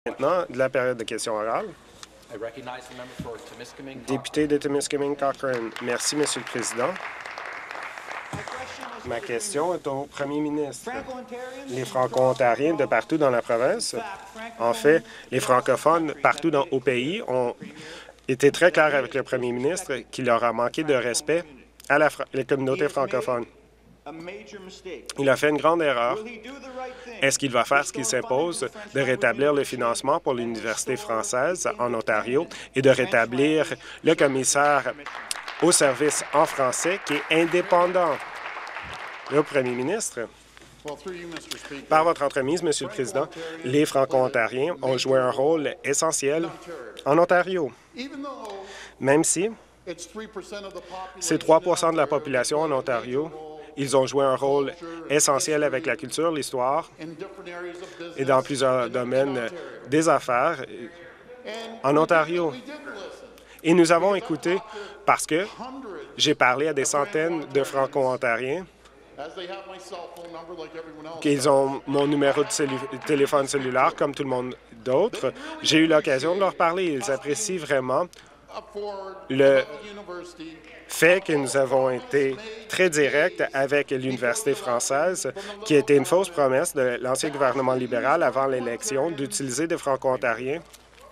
Maintenant, de la période de questions orales. Député de Timiskaming Cochrane. Merci, Monsieur le Président. Ma question est au Premier ministre. Les Franco-Ontariens de partout dans la province, en fait, les francophones partout au pays ont été très clairs avec le Premier ministre qu'il leur a manqué de respect à la communauté francophone. Il a fait une grande erreur. Est-ce qu'il va faire ce qu'il s'impose de rétablir le financement pour l'Université française en Ontario et de rétablir le commissaire au service en français qui est indépendant? Le Premier ministre. Par votre entremise, Monsieur le Président, les Franco-Ontariens ont joué un rôle essentiel en Ontario. Même si c'est 3 % de la population en Ontario, ils ont joué un rôle essentiel avec la culture, l'histoire et dans plusieurs domaines des affaires en Ontario. Et nous avons écouté parce que j'ai parlé à des centaines de Franco-Ontariens qu'ils ont mon numéro de téléphone cellulaire comme tout le monde d'autre. J'ai eu l'occasion de leur parler. Ils apprécient vraiment le fait que nous avons été très directs avec l'Université française, qui était une fausse promesse de l'ancien gouvernement libéral avant l'élection d'utiliser des Franco-Ontariens.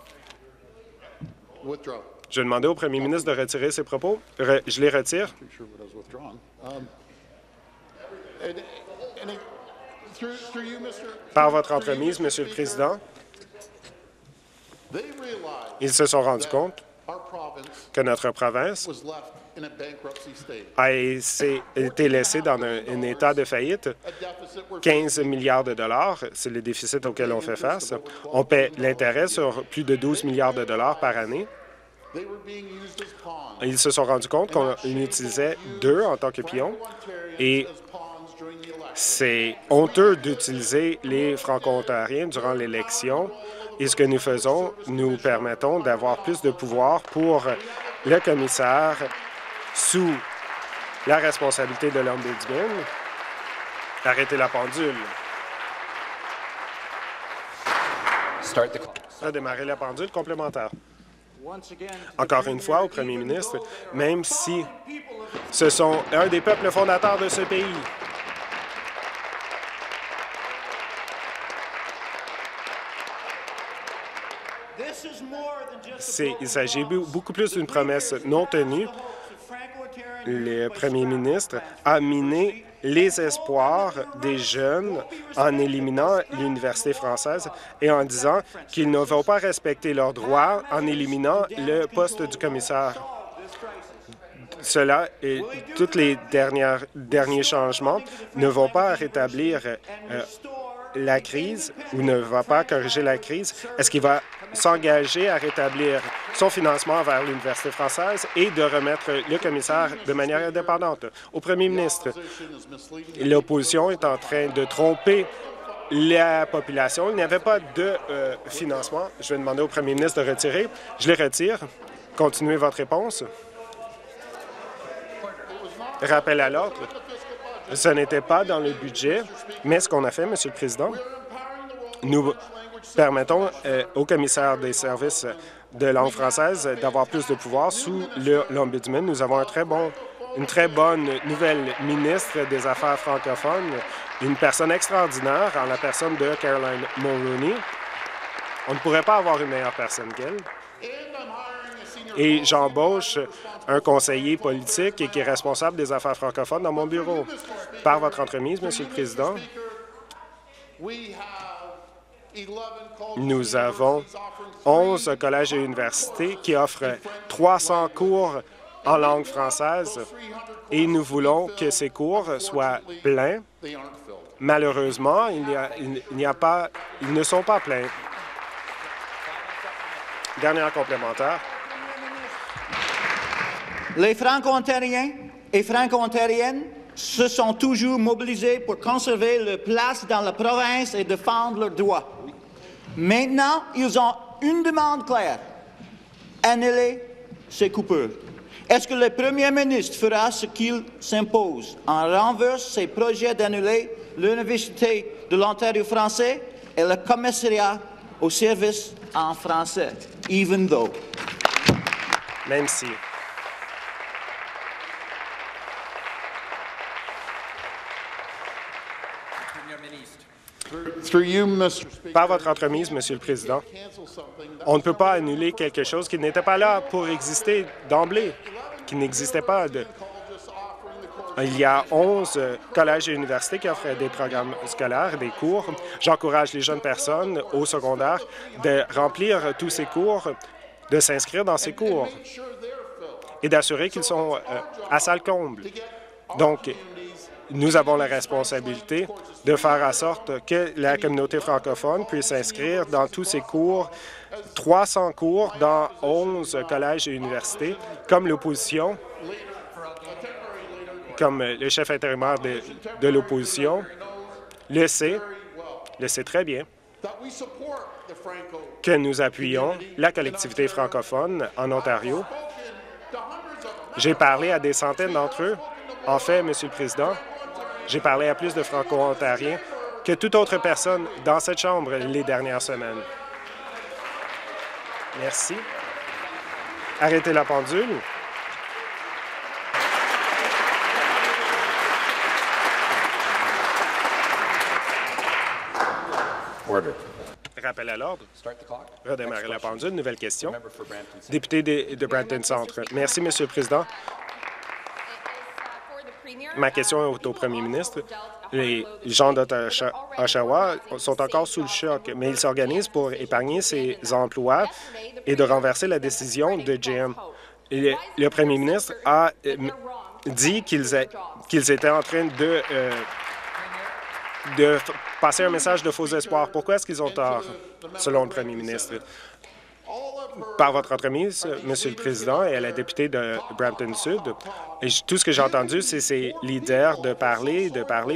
Je demandais au Premier ministre de retirer ses propos. Je les retire. Par votre entremise, Monsieur le Président, ils se sont rendus compte que notre province a été laissée dans un état de faillite. 15 milliards de dollars, c'est le déficit auquel on fait face. On paie l'intérêt sur plus de 12 milliards de dollars par année. Ils se sont rendus compte qu'on utilisait d'eux en tant que pions et c'est honteux d'utiliser les Franco-Ontariens durant l'élection. Et ce que nous faisons, nous permettons d'avoir plus de pouvoir pour le commissaire sous la responsabilité de l'Ombudsman. Arrêtez la pendule. Démarrer la pendule complémentaire. Encore une fois, au Premier ministre, même si ce sont un des peuples fondateurs de ce pays, il s'agit beaucoup plus d'une promesse non tenue. Le Premier ministre a miné les espoirs des jeunes en éliminant l'Université française et en disant qu'ils ne vont pas respecter leurs droits en éliminant le poste du commissaire. Cela et tous les derniers changements ne vont pas rétablir la crise ou ne va pas corriger la crise. Est-ce qu'il va s'engager à rétablir son financement vers l'Université française et de remettre le commissaire de manière indépendante? Au Premier ministre, l'opposition est en train de tromper la population. Il n'y avait pas de financement. Je vais demander au Premier ministre de retirer. Je les retire. Continuez votre réponse. Rappel à l'ordre. Ce n'était pas dans le budget, mais ce qu'on a fait, Monsieur le Président, nous permettons au commissaire des services de langue française d'avoir plus de pouvoir sous l'Ombudsman. Nous avons une très bonne nouvelle ministre des Affaires francophones, une personne extraordinaire en la personne de Caroline Mulroney. On ne pourrait pas avoir une meilleure personne qu'elle. Et j'embauche un conseiller politique qui est responsable des affaires francophones dans mon bureau. Par votre entremise, Monsieur le Président, nous avons 11 collèges et universités qui offrent 300 cours en langue française et nous voulons que ces cours soient pleins. Malheureusement, ils ne sont pas pleins. Dernière complémentaire. Les Franco-Ontariens et Franco-Ontariennes se sont toujours mobilisés pour conserver leur place dans la province et défendre leurs droits. Maintenant, ils ont une demande claire. Annuler ces coupures. Est-ce que le Premier ministre fera ce qu'il s'impose en renversant ses projets d'annuler l'Université de l'Ontario français et le commissariat au service en français, even though. Même si. Par votre entremise, Monsieur le Président, on ne peut pas annuler quelque chose qui n'était pas là pour exister d'emblée, qui n'existait pas. Il y a 11 collèges et universités qui offrent des programmes scolaires, des cours. J'encourage les jeunes personnes au secondaire de remplir tous ces cours, de s'inscrire dans ces cours et d'assurer qu'ils sont à salle comble. Donc, nous avons la responsabilité de faire en sorte que la communauté francophone puisse s'inscrire dans tous ces cours, 300 cours dans 11 collèges et universités, comme l'opposition, comme le chef intérimaire de l'opposition le sait très bien, que nous appuyons la collectivité francophone en Ontario. J'ai parlé à des centaines d'entre eux. En fait, Monsieur le Président, j'ai parlé à plus de Franco-Ontariens que toute autre personne dans cette Chambre les dernières semaines. Merci. Arrêtez la pendule. Rappel à l'ordre. Redémarrer la pendule. Nouvelle question. Député de Brampton Centre. Merci, Monsieur le Président. Ma question est au premier ministre. Les gens d'Oshawa sont encore sous le choc, mais ils s'organisent pour épargner ces emplois et de renverser la décision de GM. Le premier ministre a dit qu'ils étaient en train de passer un message de faux espoir. Pourquoi est-ce qu'ils ont tort, selon le premier ministre? Par votre entremise, Monsieur le Président, et à la députée de Brampton Sud, et tout ce que j'ai entendu, c'est ces leaders de parler.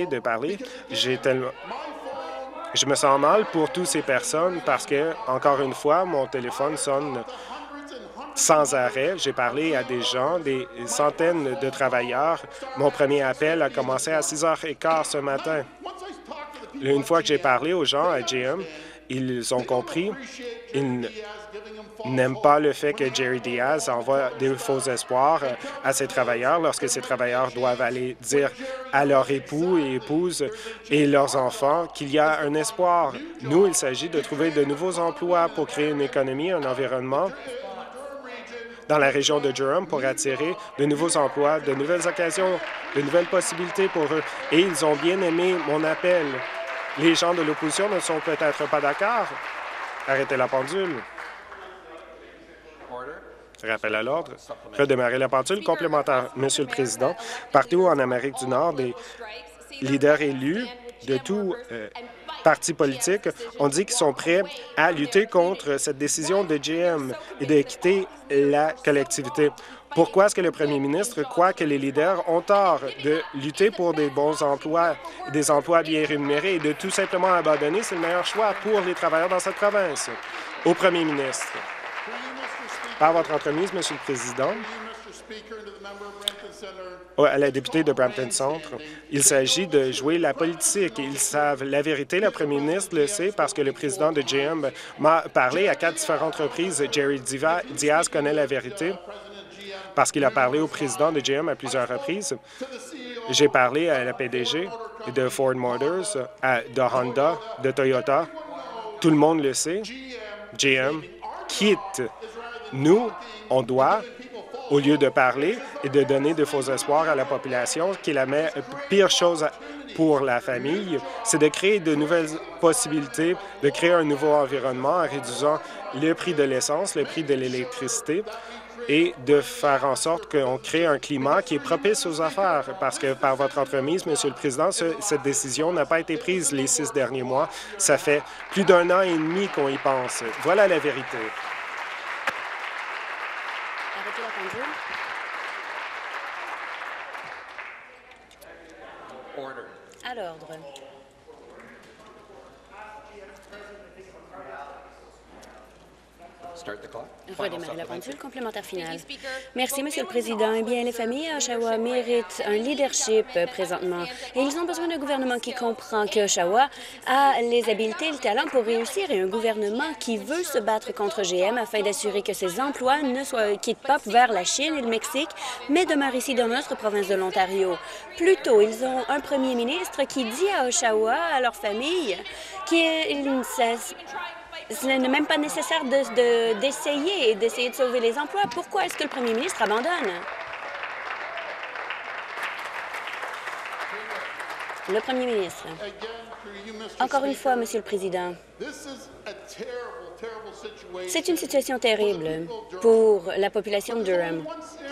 Je me sens mal pour toutes ces personnes parce que, encore une fois, mon téléphone sonne sans arrêt. J'ai parlé à des gens, des centaines de travailleurs. Mon premier appel a commencé à 6h15 ce matin. Une fois que j'ai parlé aux gens à GM, ils ont compris. Ils n'aiment pas le fait que Jerry Diaz envoie des faux espoirs à ses travailleurs lorsque ces travailleurs doivent aller dire à leurs époux et épouses et leurs enfants qu'il y a un espoir. Nous, il s'agit de trouver de nouveaux emplois pour créer une économie, un environnement dans la région de Durham pour attirer de nouveaux emplois, de nouvelles occasions, de nouvelles possibilités pour eux. Et ils ont bien aimé mon appel. Les gens de l'opposition ne sont peut-être pas d'accord. Arrêtez la pendule. Rappel à l'ordre. Redémarrer la pendule complémentaire. Monsieur le Président, partout en Amérique du Nord, des leaders élus de tout parti politique ont dit qu'ils sont prêts à lutter contre cette décision de GM et de quitter la collectivité. Pourquoi est-ce que le premier ministre croit que les leaders ont tort de lutter pour des bons emplois, des emplois bien rémunérés et de tout simplement abandonner? C'est le meilleur choix pour les travailleurs dans cette province. Au premier ministre. Par votre entremise, Monsieur le Président, à la députée de Brampton Centre, il s'agit de jouer la politique. Ils savent la vérité. Le premier ministre le sait parce que le président de GM m'a parlé à 4 différentes reprises. Jerry Diaz connaît la vérité parce qu'il a parlé au président de GM à plusieurs reprises. J'ai parlé à la PDG de Ford Motors, de Honda, de Toyota. Tout le monde le sait. GM quitte. Nous, on doit, au lieu de parler et de donner de faux espoirs à la population, qui est la pire chose pour la famille, c'est de créer de nouvelles possibilités, de créer un nouveau environnement en réduisant le prix de l'essence, le prix de l'électricité et de faire en sorte qu'on crée un climat qui est propice aux affaires. Parce que par votre entremise, Monsieur le Président, cette décision n'a pas été prise les 6 derniers mois. Ça fait plus d'1 an et demi qu'on y pense. Voilà la vérité. À l'ordre. Redémarrer la pendule. Complémentaire final. Merci, Monsieur le Président. Eh bien, les familles à Oshawa méritent un leadership présentement. Et ils ont besoin d'un gouvernement qui comprend que Oshawa a les habiletés et le talent pour réussir et un gouvernement qui veut se battre contre GM afin d'assurer que ces emplois ne quittent pas vers la Chine et le Mexique, mais demeurent ici dans notre province de l'Ontario. Plutôt, ils ont un premier ministre qui dit à Oshawa, à leur famille, ce n'est même pas nécessaire d'essayer de sauver les emplois. Pourquoi est-ce que le premier ministre abandonne? Le premier ministre. Encore une fois, Monsieur le Président, c'est une situation terrible pour la population de Durham.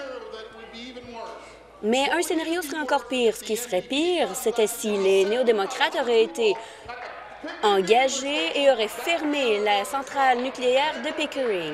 Mais un scénario serait encore pire. Ce qui serait pire, c'était si les néo-démocrates auraient été engagés et auraient fermé la centrale nucléaire de Pickering.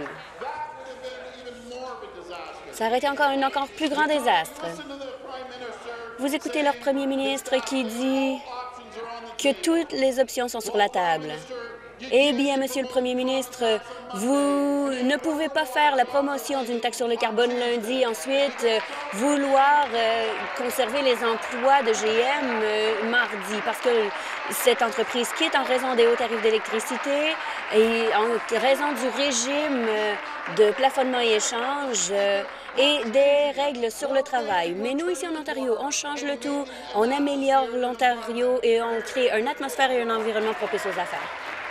Ça aurait été encore un encore plus grand désastre. Vous écoutez leur premier ministre qui dit que toutes les options sont sur la table. Eh bien, Monsieur le Premier ministre, vous ne pouvez pas faire la promotion d'une taxe sur le carbone lundi, ensuite vouloir conserver les emplois de GM mardi, parce que cette entreprise quitte en raison des hauts tarifs d'électricité et en raison du régime de plafonnement et échange et des règles sur le travail. Mais nous, ici en Ontario, on change le tout, on améliore l'Ontario et on crée une atmosphère et un environnement propice aux affaires.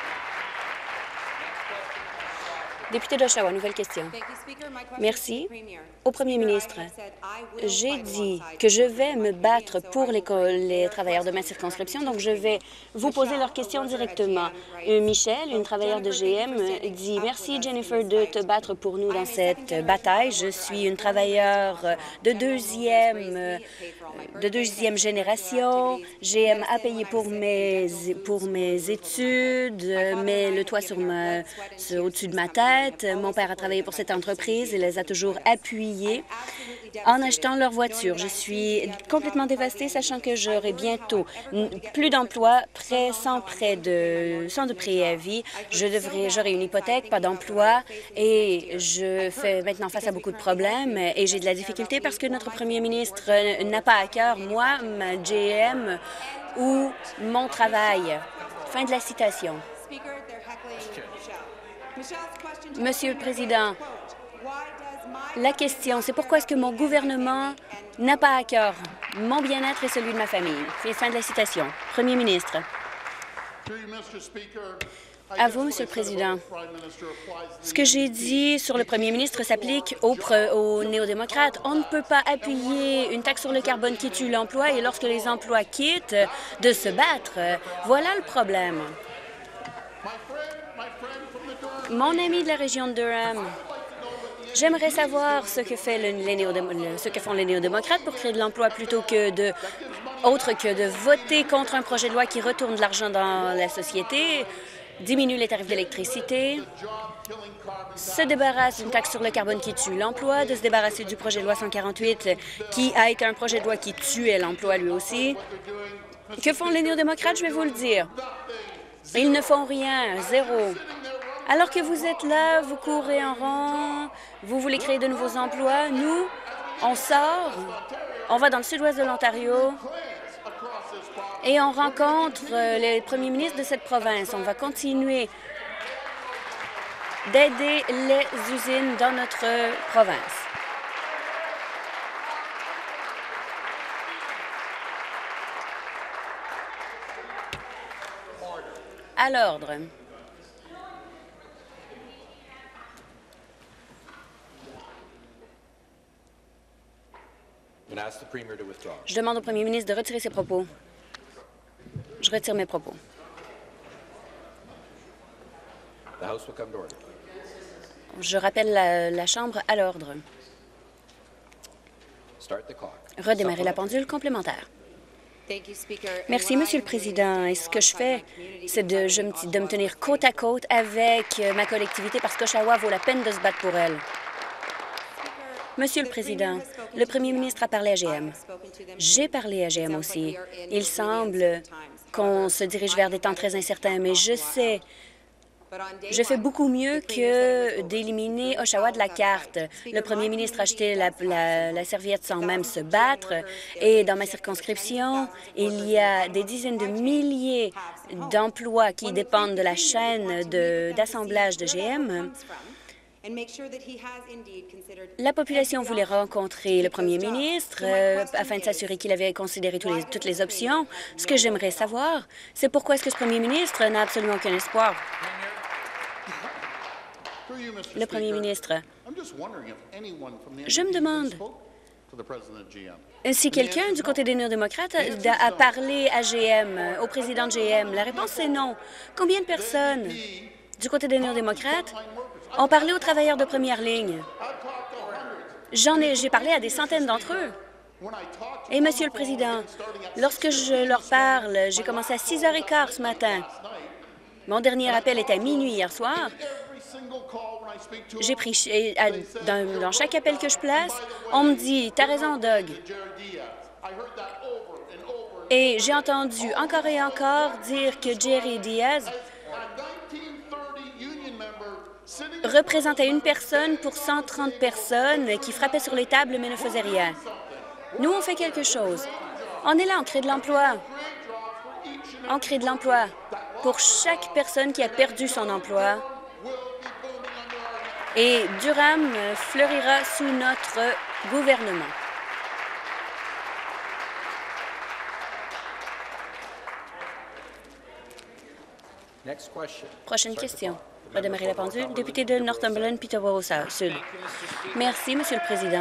Député d'Oshawa, nouvelle question. Merci. Au premier ministre, j'ai dit que je vais me battre pour les travailleurs de ma circonscription, donc je vais vous poser leurs questions directement. Michel, une travailleure de GM, dit « Merci, Jennifer, de te battre pour nous dans cette bataille. Je suis une travailleure de deuxième génération. GM a payé pour mes études, mais le toit au-dessus de ma tête. Mon père a travaillé pour cette entreprise et les a toujours appuyés en achetant leur voiture. Je suis complètement dévastée, sachant que j'aurai bientôt plus d'emplois, sans de préavis. J'aurai une hypothèque, pas d'emploi, et je fais maintenant face à beaucoup de problèmes et j'ai de la difficulté parce que notre premier ministre n'a pas à cœur, moi, ma GM ou mon travail. Fin de la citation. Monsieur le Président, la question, c'est pourquoi est-ce que mon gouvernement n'a pas à cœur mon bien-être et celui de ma famille. Fin de la citation. Premier ministre. À vous, Monsieur le Président. Ce que j'ai dit sur le premier ministre s'applique aux néo-démocrates. On ne peut pas appuyer une taxe sur le carbone qui tue l'emploi et lorsque les emplois quittent, de se battre. Voilà le problème. Mon ami de la région de Durham, j'aimerais savoir ce que font les néo-démocrates pour créer de l'emploi autre que de voter contre un projet de loi qui retourne de l'argent dans la société, diminue les tarifs d'électricité, se débarrasse d'une taxe sur le carbone qui tue l'emploi, de se débarrasser du projet de loi 148 qui a été un projet de loi qui tuait l'emploi lui aussi. Que font les néo-démocrates? Je vais vous le dire. Ils ne font rien, zéro. Alors que vous êtes là, vous courez en rond, vous voulez créer de nouveaux emplois, nous, on sort, on va dans le sud-ouest de l'Ontario et on rencontre les premiers ministres de cette province. On va continuer d'aider les usines dans notre province. À l'ordre. Je demande au premier ministre de retirer ses propos. Je retire mes propos. Je rappelle la Chambre à l'ordre. Redémarrer la pendule complémentaire. Merci, Monsieur le Président. Et ce que je fais, c'est de me tenir côte à côte avec ma collectivité parce qu'Oshawa vaut la peine de se battre pour elle. Monsieur le Président, le premier ministre a parlé à GM. J'ai parlé à GM aussi. Il semble qu'on se dirige vers des temps très incertains, mais je sais Je fais beaucoup mieux que d'éliminer Oshawa de la carte. Le premier ministre a acheté la serviette sans même se battre. Et dans ma circonscription, il y a des dizaines de milliers d'emplois qui dépendent de la chaîne d'assemblage de GM. La population voulait rencontrer le premier ministre afin de s'assurer qu'il avait considéré toutes les options. Ce que j'aimerais savoir, c'est pourquoi est-ce que ce premier ministre n'a absolument aucun espoir. Le premier ministre, je me demande si quelqu'un du côté des néo-démocrates a parlé à GM, au président de GM. La réponse est non. Combien de personnes du côté des néo-démocrates ont parlé aux travailleurs de première ligne? J'ai parlé à des centaines d'entre eux. Et, Monsieur le Président, lorsque je leur parle, j'ai commencé à 6h15 ce matin. Mon dernier appel était à minuit hier soir. J'ai pris, dans chaque appel que je place, on me dit « T'as raison, Doug ». Et j'ai entendu encore et encore dire que Jerry Diaz représentait une personne pour 130 personnes qui frappaient sur les tables mais ne faisaient rien. Nous, on fait quelque chose. On est là, on crée de l'emploi. On crée de l'emploi pour chaque personne qui a perdu son emploi. Et Durham fleurira sous notre gouvernement. Prochaine question. Redémarrer la pendule. Député de Northumberland, Peterborough Sud. Merci, Monsieur le Président.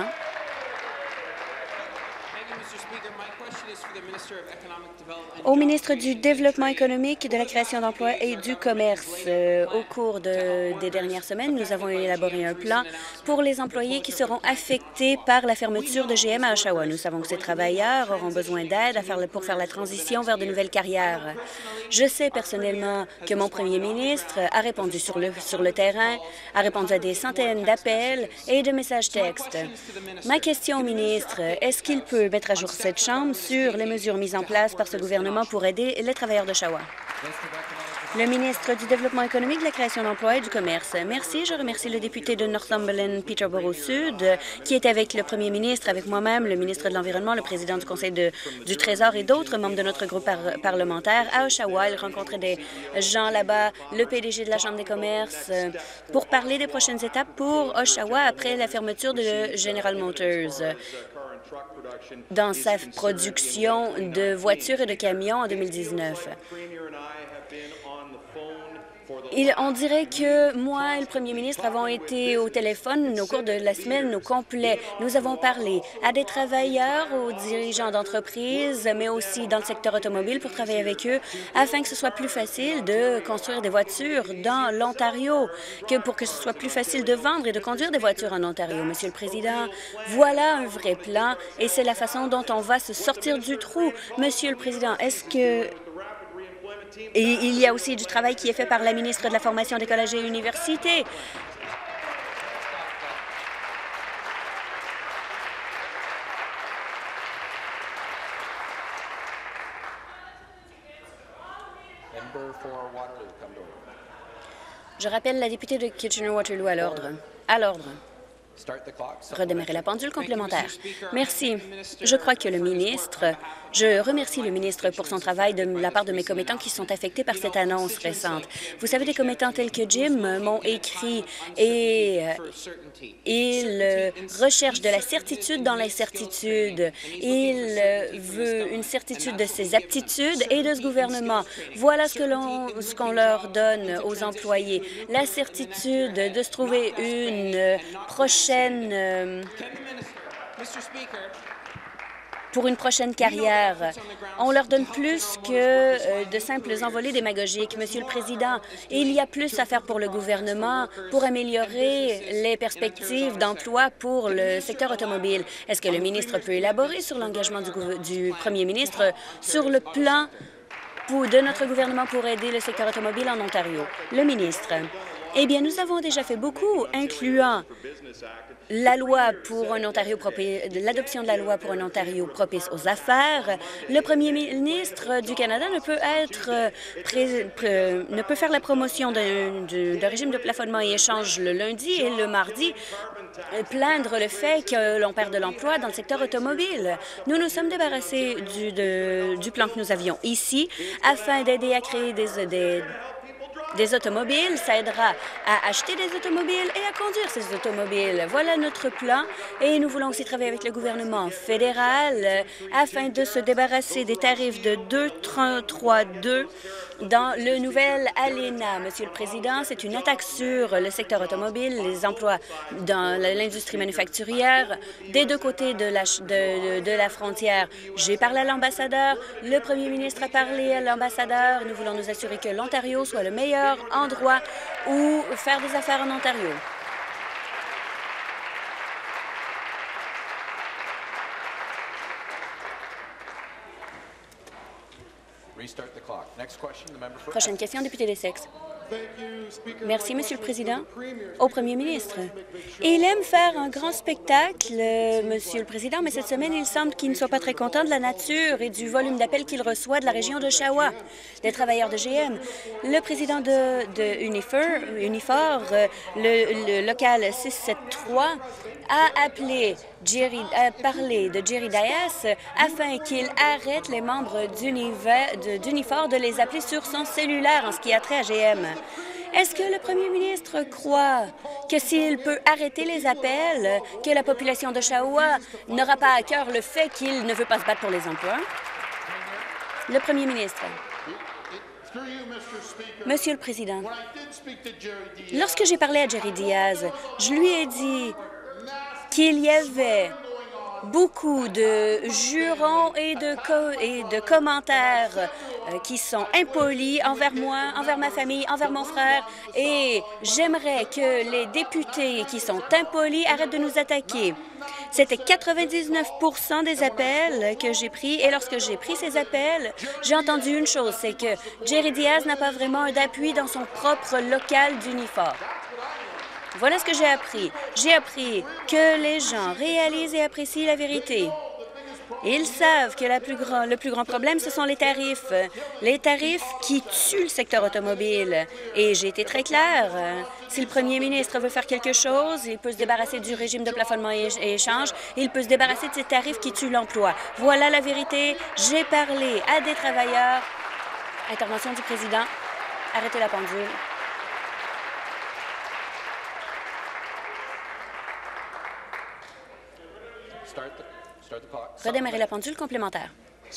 Au ministre du Développement économique, de la création d'emplois et du commerce, au cours des dernières semaines, nous avons élaboré un plan pour les employés qui seront affectés par la fermeture de GM à Oshawa. Nous savons que ces travailleurs auront besoin d'aide pour faire la transition vers de nouvelles carrières. Je sais personnellement que mon premier ministre a répondu sur le terrain, a répondu à des centaines d'appels et de messages textes. Ma question au ministre, est-ce qu'il peut mettre à jour cette Chambre sur les mesures mises en place par ce gouvernement pour aider les travailleurs d'Oshawa? Le ministre du Développement économique, de la création d'emplois et du commerce. Merci. Je remercie le député de Northumberland, Peterborough Sud, qui était avec le premier ministre, avec moi-même, le ministre de l'Environnement, le président du Conseil du Trésor et d'autres membres de notre groupe parlementaire à Oshawa. Il rencontrait des gens là-bas, le PDG de la Chambre des commerces, pour parler des prochaines étapes pour Oshawa après la fermeture de General Motors dans sa production de voitures et de camions en 2019. On dirait que moi et le premier ministre avons été au téléphone au cours de la semaine au complet. Nous avons parlé à des travailleurs, aux dirigeants d'entreprises, mais aussi dans le secteur automobile pour travailler avec eux afin que ce soit plus facile de construire des voitures dans l'Ontario, pour que ce soit plus facile de vendre et de conduire des voitures en Ontario. Monsieur le Président, voilà un vrai plan et c'est la façon dont on va se sortir du trou. Monsieur le Président, est-ce que... Et il y a aussi du travail qui est fait par la ministre de la Formation des collèges et universités. Je rappelle la députée de Kitchener-Waterloo à l'ordre. À l'ordre. Redémarrer la pendule complémentaire. Merci. Je crois que je remercie le ministre pour son travail de la part de mes commettants qui sont affectés par cette annonce récente. Vous savez, des commettants tels que Jim m'ont écrit et il recherche de la certitude dans l'incertitude. Il veut une certitude de ses aptitudes et de ce gouvernement. Voilà ce qu'on leur donne aux employés. La certitude de se trouver pour une prochaine carrière. On leur donne plus que de simples envolées démagogiques. Monsieur le Président, il y a plus à faire pour le gouvernement pour améliorer les perspectives d'emploi pour le secteur automobile. Est-ce que le ministre peut élaborer sur l'engagement du premier ministre sur le plan de notre gouvernement pour aider le secteur automobile en Ontario? Le ministre. Eh bien, nous avons déjà fait beaucoup, incluant la loi pour un Ontario l'adoption de la loi pour un Ontario propice aux affaires. Le premier ministre du Canada ne peut faire la promotion d'un régime de plafonnement et échange le lundi et le mardi plaindre le fait que l'on perd de l'emploi dans le secteur automobile. Nous nous sommes débarrassés du plan que nous avions ici afin d'aider à créer des automobiles. Ça aidera à acheter des automobiles et à conduire ces automobiles. Voilà notre plan et nous voulons aussi travailler avec le gouvernement fédéral afin de se débarrasser des tarifs de 2,33,2 dans le nouvel ALENA. Monsieur le Président, c'est une attaque sur le secteur automobile, les emplois dans l'industrie manufacturière des deux côtés de la frontière. J'ai parlé à l'ambassadeur, le premier ministre a parlé à l'ambassadeur. Nous voulons nous assurer que l'Ontario soit le meilleur endroit où faire des affaires en Ontario. Prochaine question, député d'Essex. Merci, Monsieur le Président. Au Premier ministre. Il aime faire un grand spectacle, Monsieur le Président, mais cette semaine, il semble qu'il ne soit pas très content de la nature et du volume d'appels qu'il reçoit de la région d'Oshawa, des travailleurs de GM. Le président de Unifor, le local 673, a parlé de Jerry Dias afin qu'il arrête les membres d'Unifor de les appeler sur son cellulaire en ce qui a trait à GM. Est-ce que le premier ministre croit que s'il peut arrêter les appels, que la population d'Oshawa n'aura pas à cœur le fait qu'il ne veut pas se battre pour les emplois? Le premier ministre. Monsieur le Président, lorsque j'ai parlé à Jerry Dias, je lui ai dit qu'il y avait beaucoup de jurons et de commentaires qui sont impolis envers moi, envers ma famille, envers mon frère, et j'aimerais que les députés qui sont impolis arrêtent de nous attaquer. C'était 99 des appels que j'ai pris, et lorsque j'ai pris ces appels, j'ai entendu une chose, c'est que Jerry Dias n'a pas vraiment d'appui dans son propre local d'Unifor. Voilà ce que j'ai appris. J'ai appris que les gens réalisent et apprécient la vérité. Ils savent que le plus grand problème, ce sont les tarifs qui tuent le secteur automobile. Et j'ai été très claire. Si le premier ministre veut faire quelque chose, il peut se débarrasser du régime de plafonnement et échange. Il peut se débarrasser de ces tarifs qui tuent l'emploi. Voilà la vérité. J'ai parlé à des travailleurs. Intervention du président. Arrêtez la pendule. Redémarrer la pendule complémentaire.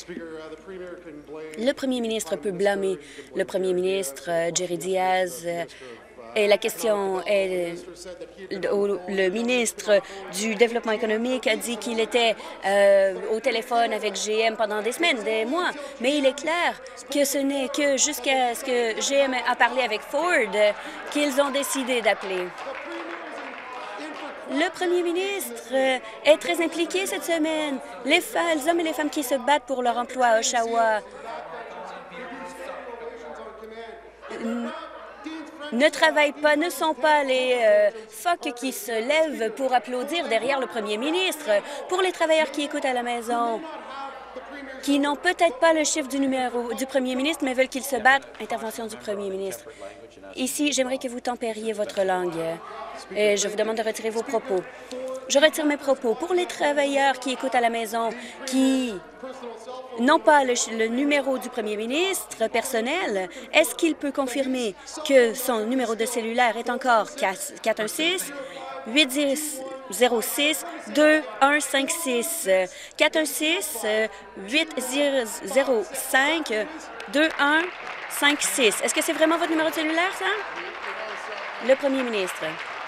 Le premier ministre peut blâmer le premier ministre Jerry Dias et la question est le ministre du Développement économique a dit qu'il était au téléphone avec GM pendant des semaines, des mois. Mais il est clair que ce n'est que jusqu'à ce que GM a parlé avec Ford qu'ils ont décidé d'appeler. Le premier ministre est très impliqué cette semaine. Les hommes et les femmes qui se battent pour leur emploi à Oshawa ne travaillent pas, ne sont pas les phoques qui se lèvent pour applaudir derrière le premier ministre. Pour les travailleurs qui écoutent à la maison, qui n'ont peut-être pas le chiffre du premier ministre, mais veulent qu'il se batte, intervention du premier ministre. Ici, j'aimerais que vous tempériez votre langue et je vous demande de retirer vos propos. Je retire mes propos. Pour les travailleurs qui écoutent à la maison, qui n'ont pas le numéro du premier ministre personnel, est-ce qu'il peut confirmer que son numéro de cellulaire est encore 416-806-2156 416-805-2156. Est-ce que c'est vraiment votre numéro de cellulaire, ça? Le premier ministre.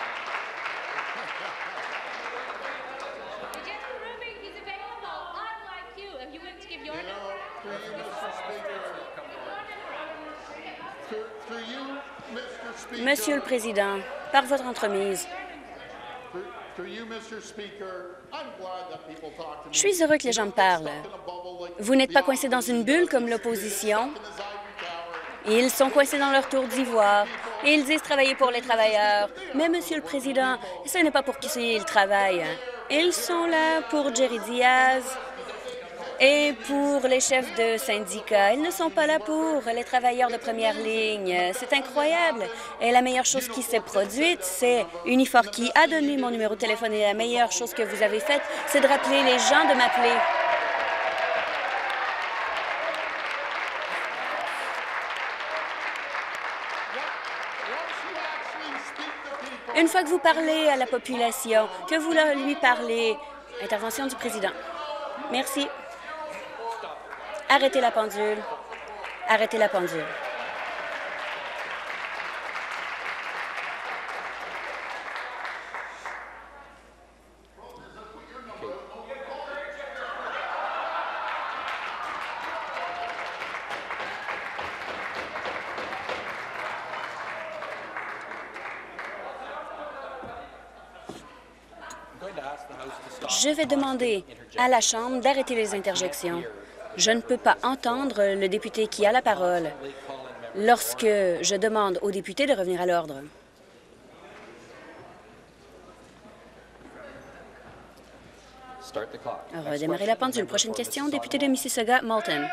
Monsieur le Président, par votre entremise, je suis heureux que les gens me parlent. Vous n'êtes pas coincé dans une bulle comme l'opposition. Ils sont coincés dans leur tour d'ivoire Ils disent travailler pour les travailleurs. Mais, Monsieur le Président, ce n'est pas pour qui ils travaillent. Ils sont là pour Jerry Diaz et pour les chefs de syndicats. Ils ne sont pas là pour les travailleurs de première ligne. C'est incroyable. Et la meilleure chose qui s'est produite, c'est Unifor qui a donné mon numéro de téléphone. Et la meilleure chose que vous avez faite, c'est de rappeler les gens de m'appeler. Une fois que vous parlez à la population, que vous lui parlez. Intervention du président. Merci. Arrêtez la pendule. Arrêtez la pendule. Je vais demander à la Chambre d'arrêter les interjections. Je ne peux pas entendre le député qui a la parole lorsque je demande au député de revenir à l'ordre. Redémarrer la pendule. Prochaine question, député de Mississauga-Malton.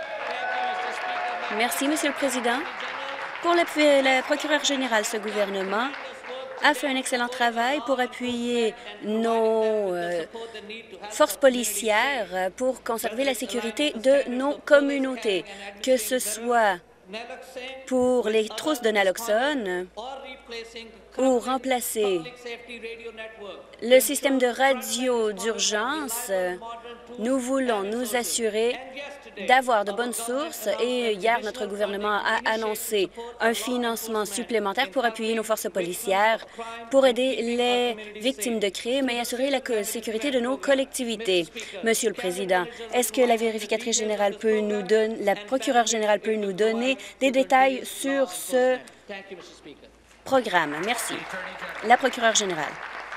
Merci, Monsieur le Président. Pour le procureur général, ce gouvernement a fait un excellent travail pour appuyer nos forces policières pour conserver la sécurité de nos communautés, que ce soit pour les trousses de naloxone ou remplacer le système de radio d'urgence. Nous voulons nous assurer d'avoir de bonnes sources et hier, notre gouvernement a annoncé un financement supplémentaire pour appuyer nos forces policières, pour aider les victimes de crimes et assurer la sécurité de nos collectivités. Monsieur le Président, est-ce que la vérificatrice générale peut nous donner, la procureure générale peut nous donner des détails sur ce programme? Merci. La procureure générale.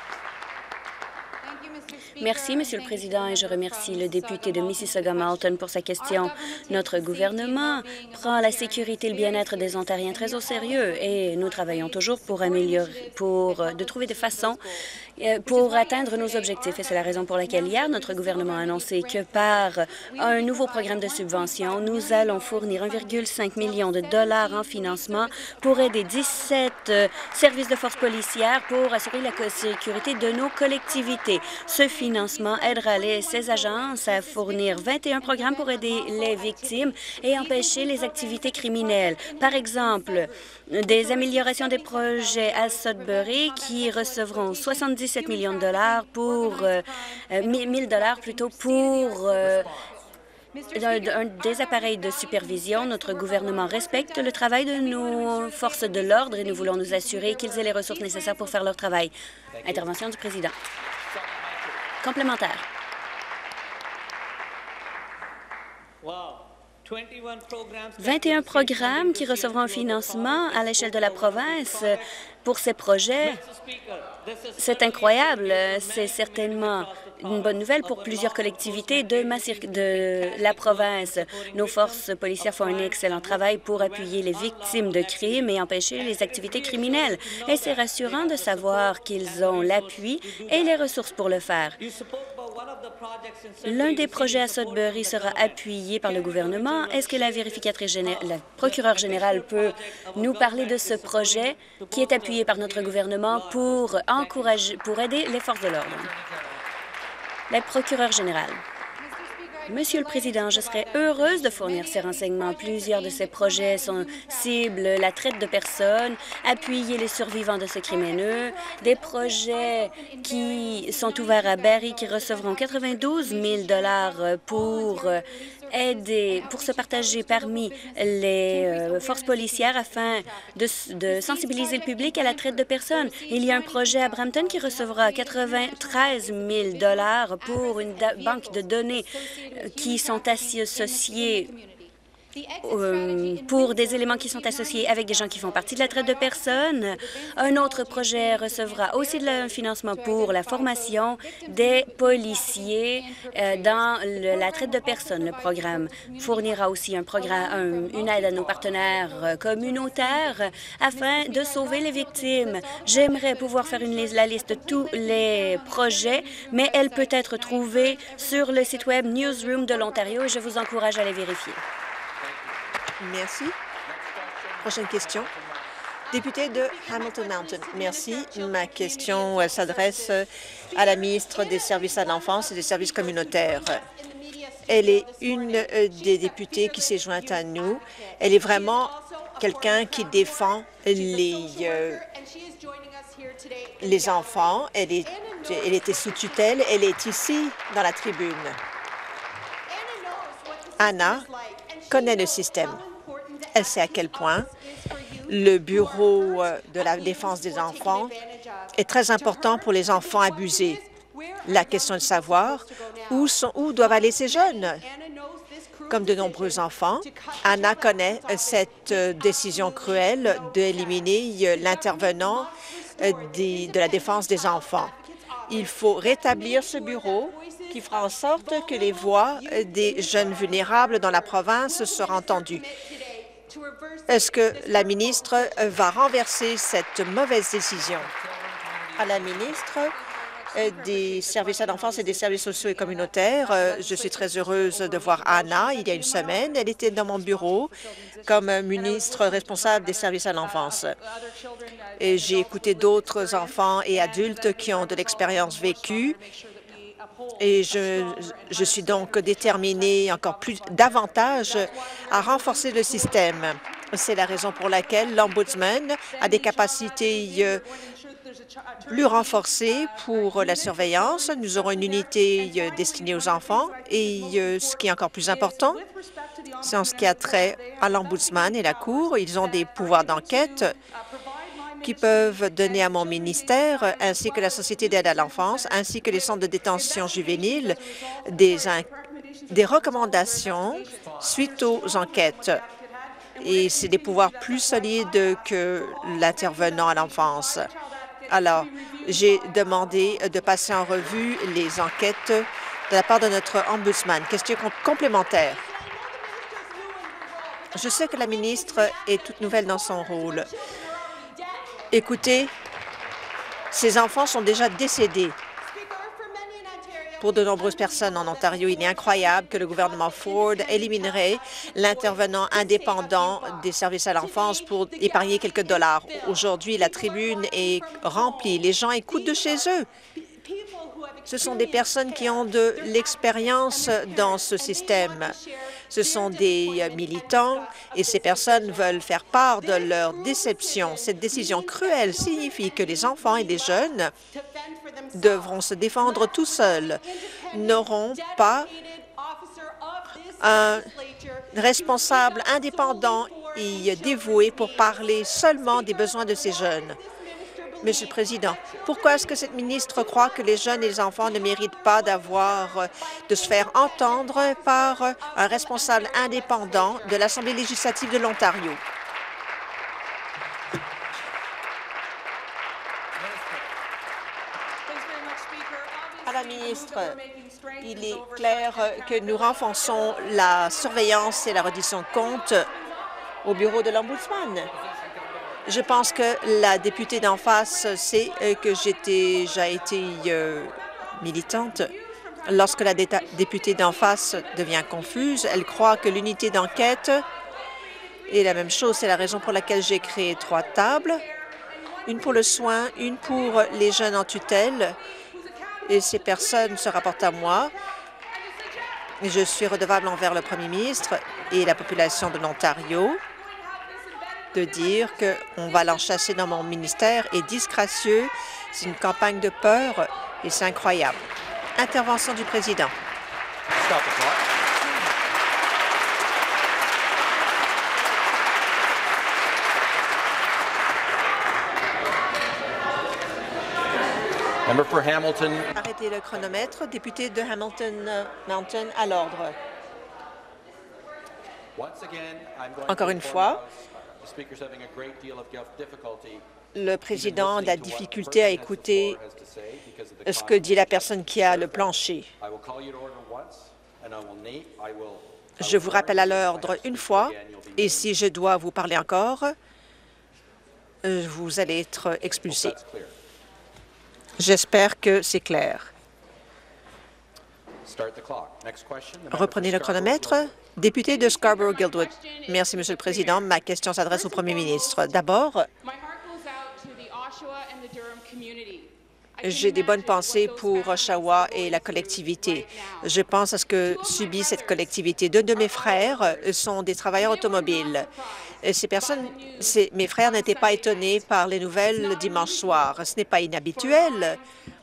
Merci, Monsieur le Président, et je remercie le député de Mississauga-Malton pour sa question. Notre gouvernement prend la sécurité et le bien-être des Ontariens très au sérieux et nous travaillons toujours pour améliorer, de trouver des façons pour atteindre nos objectifs. Et c'est la raison pour laquelle hier, notre gouvernement a annoncé que par un nouveau programme de subvention, nous allons fournir 1,5 million de dollars en financement pour aider 17 services de force policière pour assurer la sécurité de nos collectivités. Ce financement aidera ces agences à fournir 21 programmes pour aider les victimes et empêcher les activités criminelles. Par exemple, des améliorations des projets à Sudbury qui recevront 77 millions de dollars pour 1000 dollars plutôt pour des appareils de supervision. Notre gouvernement respecte le travail de nos forces de l'ordre et nous voulons nous assurer qu'ils aient les ressources nécessaires pour faire leur travail. Intervention du président. Complémentaire. 21 programmes qui recevront un financement à l'échelle de la province pour ces projets. C'est incroyable. C'est certainement une bonne nouvelle pour plusieurs collectivités de la province. Nos forces policières font un excellent travail pour appuyer les victimes de crimes et empêcher les activités criminelles. Et c'est rassurant de savoir qu'ils ont l'appui et les ressources pour le faire. L'un des projets à Sudbury sera appuyé par le gouvernement. Est-ce que la procureure générale peut nous parler de ce projet qui est appuyé par notre gouvernement pour aider les forces de l'ordre? La procureure générale. Monsieur le Président, je serais heureuse de fournir ces renseignements. Plusieurs de ces projets ciblent la traite de personnes, appuyer les survivants de ce crime haineux, des projets qui sont ouverts à Barrie qui recevront 92 000 $ pour se partager parmi les forces policières afin de sensibiliser le public à la traite de personnes. Il y a un projet à Brampton qui recevra 93 000 $ pour une banque de données qui sont associées pour des éléments qui sont associés avec des gens qui font partie de la traite de personnes. Un autre projet recevra aussi de financement pour la formation des policiers dans la traite de personnes. Le programme fournira aussi une aide à nos partenaires communautaires afin de sauver les victimes. J'aimerais pouvoir faire la liste de tous les projets, mais elle peut être trouvée sur le site web Newsroom de l'Ontario et je vous encourage à les vérifier. Merci. Prochaine question. Député de Hamilton Mountain. Merci. Ma question s'adresse à la ministre des Services à l'enfance et des services communautaires. Elle est une des députées qui s'est jointe à nous. Elle est vraiment quelqu'un qui défend les enfants. Elle était sous tutelle. Elle est ici dans la tribune. Anna connaît le système. Elle sait à quel point le Bureau de la défense des enfants est très important pour les enfants abusés. La question de savoir où doivent aller ces jeunes. Comme de nombreux enfants, Anna connaît cette décision cruelle d'éliminer l'intervenant de la défense des enfants. Il faut rétablir ce bureau qui fera en sorte que les voix des jeunes vulnérables dans la province seront entendues. Est-ce que la ministre va renverser cette mauvaise décision? À la ministre des services à l'enfance et des services sociaux et communautaires, je suis très heureuse de voir Anna. Il y a une semaine, elle était dans mon bureau comme ministre responsable des services à l'enfance. Et j'ai écouté d'autres enfants et adultes qui ont de l'expérience vécue. Et je suis donc déterminée davantage à renforcer le système. C'est la raison pour laquelle l'Ombudsman a des capacités plus renforcées pour la surveillance. Nous aurons une unité destinée aux enfants et ce qui est encore plus important, c'est en ce qui a trait à l'Ombudsman et la Cour. Ils ont des pouvoirs d'enquête qui peuvent donner à mon ministère, ainsi que la Société d'aide à l'enfance, ainsi que les centres de détention juvénile, des recommandations suite aux enquêtes. Et c'est des pouvoirs plus solides que l'intervenant à l'enfance. Alors, j'ai demandé de passer en revue les enquêtes de la part de notre ombudsman. Question complémentaire. Je sais que la ministre est toute nouvelle dans son rôle. Écoutez, ces enfants sont déjà décédés. Pour de nombreuses personnes en Ontario, il est incroyable que le gouvernement Ford éliminerait l'intervenant indépendant des services à l'enfance pour épargner quelques dollars. Aujourd'hui, la tribune est remplie. Les gens écoutent de chez eux. Ce sont des personnes qui ont de l'expérience dans ce système. Ce sont des militants et ces personnes veulent faire part de leur déception. Cette décision cruelle signifie que les enfants et les jeunes devront se défendre tout seuls, n'auront pas un responsable indépendant et dévoué pour parler seulement des besoins de ces jeunes. Monsieur le Président, pourquoi est-ce que cette ministre croit que les jeunes et les enfants ne méritent pas de se faire entendre par un responsable indépendant de l'Assemblée législative de l'Ontario? À la ministre, il est clair que nous renforçons la surveillance et la reddition de comptes au bureau de l'Ombudsman. Je pense que la députée d'en face sait que j'ai déjà été militante. Lorsque la députée d'en face devient confuse, elle croit que l'unité d'enquête est la même chose. C'est la raison pour laquelle j'ai créé 3 tables, une pour le soin, une pour les jeunes en tutelle. Et ces personnes se rapportent à moi. Je suis redevable envers le premier ministre et la population de l'Ontario. De dire qu'on va l'enchasser dans mon ministère est disgracieux. C'est une campagne de peur et c'est incroyable. Intervention du président. Arrêtez le chronomètre. Député de Hamilton Mountain à l'ordre. Encore une fois, le président a de la difficulté à écouter ce que dit la personne qui a le plancher. Je vous rappelle à l'ordre une fois, et si je dois vous parler encore, vous allez être expulsé. J'espère que c'est clair. Reprenez le chronomètre. Député de Scarborough-Guildwood. Merci, Monsieur le Président. Ma question s'adresse au Premier ministre. D'abord, j'ai des bonnes pensées pour Oshawa et la collectivité. Je pense à ce que subit cette collectivité. Deux de mes frères sont des travailleurs automobiles. Mes frères n'étaient pas étonnés par les nouvelles dimanche soir. Ce n'est pas inhabituel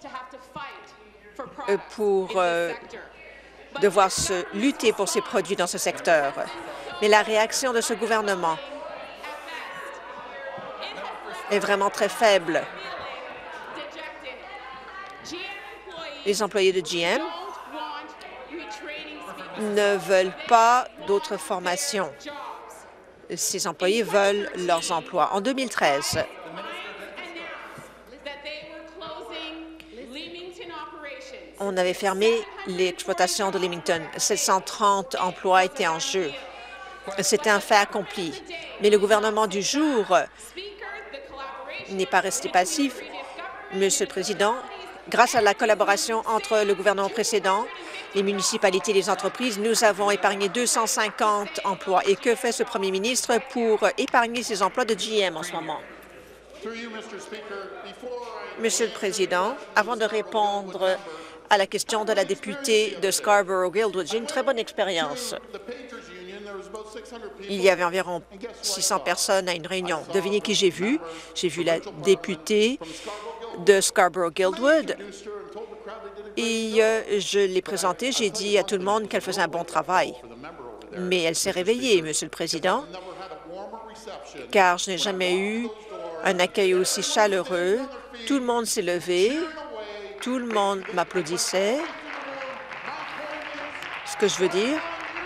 pour devoir se lutter pour ces produits dans ce secteur. Mais la réaction de ce gouvernement est vraiment très faible. Les employés de GM ne veulent pas d'autres formations. Ces employés veulent leurs emplois. En 2013, on avait fermé l'exploitation de Leamington. 730 emplois étaient en jeu. C'était un fait accompli. Mais le gouvernement du jour n'est pas resté passif. Monsieur le Président, grâce à la collaboration entre le gouvernement précédent, les municipalités et les entreprises, nous avons épargné 250 emplois. Et que fait ce premier ministre pour épargner ces emplois de GM en ce moment? Monsieur le Président, avant de répondre à la question de la députée de Scarborough-Guildwood, j'ai une très bonne expérience. Il y avait environ 600 personnes à une réunion. Devinez qui j'ai vu? J'ai vu la députée de Scarborough-Guildwood et je l'ai présentée. J'ai dit à tout le monde qu'elle faisait un bon travail. Mais elle s'est réveillée, Monsieur le Président, car je n'ai jamais eu un accueil aussi chaleureux. Tout le monde s'est levé. Tout le monde m'applaudissait. Ce que je veux dire,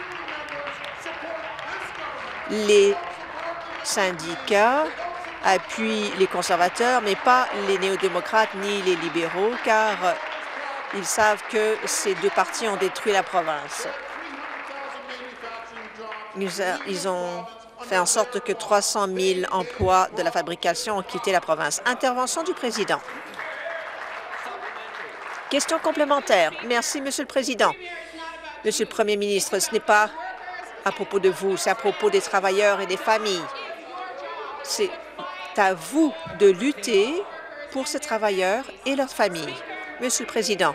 les syndicats appuient les conservateurs, mais pas les néo-démocrates ni les libéraux, car ils savent que ces deux partis ont détruit la province. Ils ont fait en sorte que 300 000 emplois de la fabrication ont quitté la province. Intervention du président. Question complémentaire. Merci, Monsieur le Président. Monsieur le Premier ministre, ce n'est pas à propos de vous, c'est à propos des travailleurs et des familles. C'est à vous de lutter pour ces travailleurs et leurs familles. Monsieur le Président.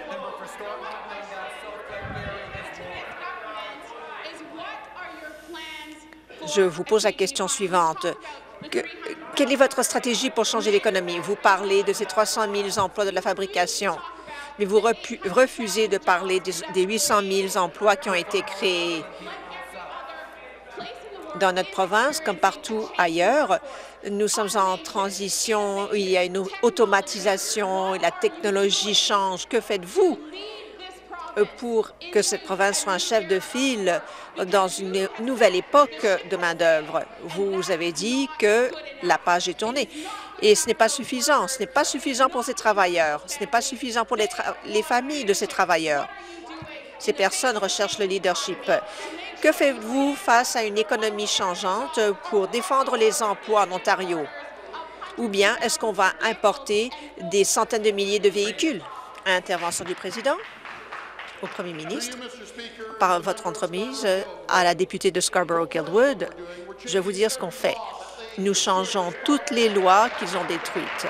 Je vous pose la question suivante. Quelle est votre stratégie pour changer l'économie? Vous parlez de ces 300 000 emplois de la fabrication, mais vous refusez de parler des 800 000 emplois qui ont été créés. Dans notre province, comme partout ailleurs, nous sommes en transition, il y a une automatisation, la technologie change. Que faites-vous pour que cette province soit un chef de file dans une nouvelle époque de main-d'œuvre? Vous avez dit que la page est tournée. Et ce n'est pas suffisant. Ce n'est pas suffisant pour ces travailleurs. Ce n'est pas suffisant pour les familles de ces travailleurs. Ces personnes recherchent le leadership. Que faites-vous face à une économie changeante pour défendre les emplois en Ontario? Ou bien est-ce qu'on va importer des centaines de milliers de véhicules? Intervention du président. Au premier ministre, par votre entremise, à la députée de Scarborough-Guildwood, je vais vous dire ce qu'on fait. Nous changeons toutes les lois qu'ils ont détruites.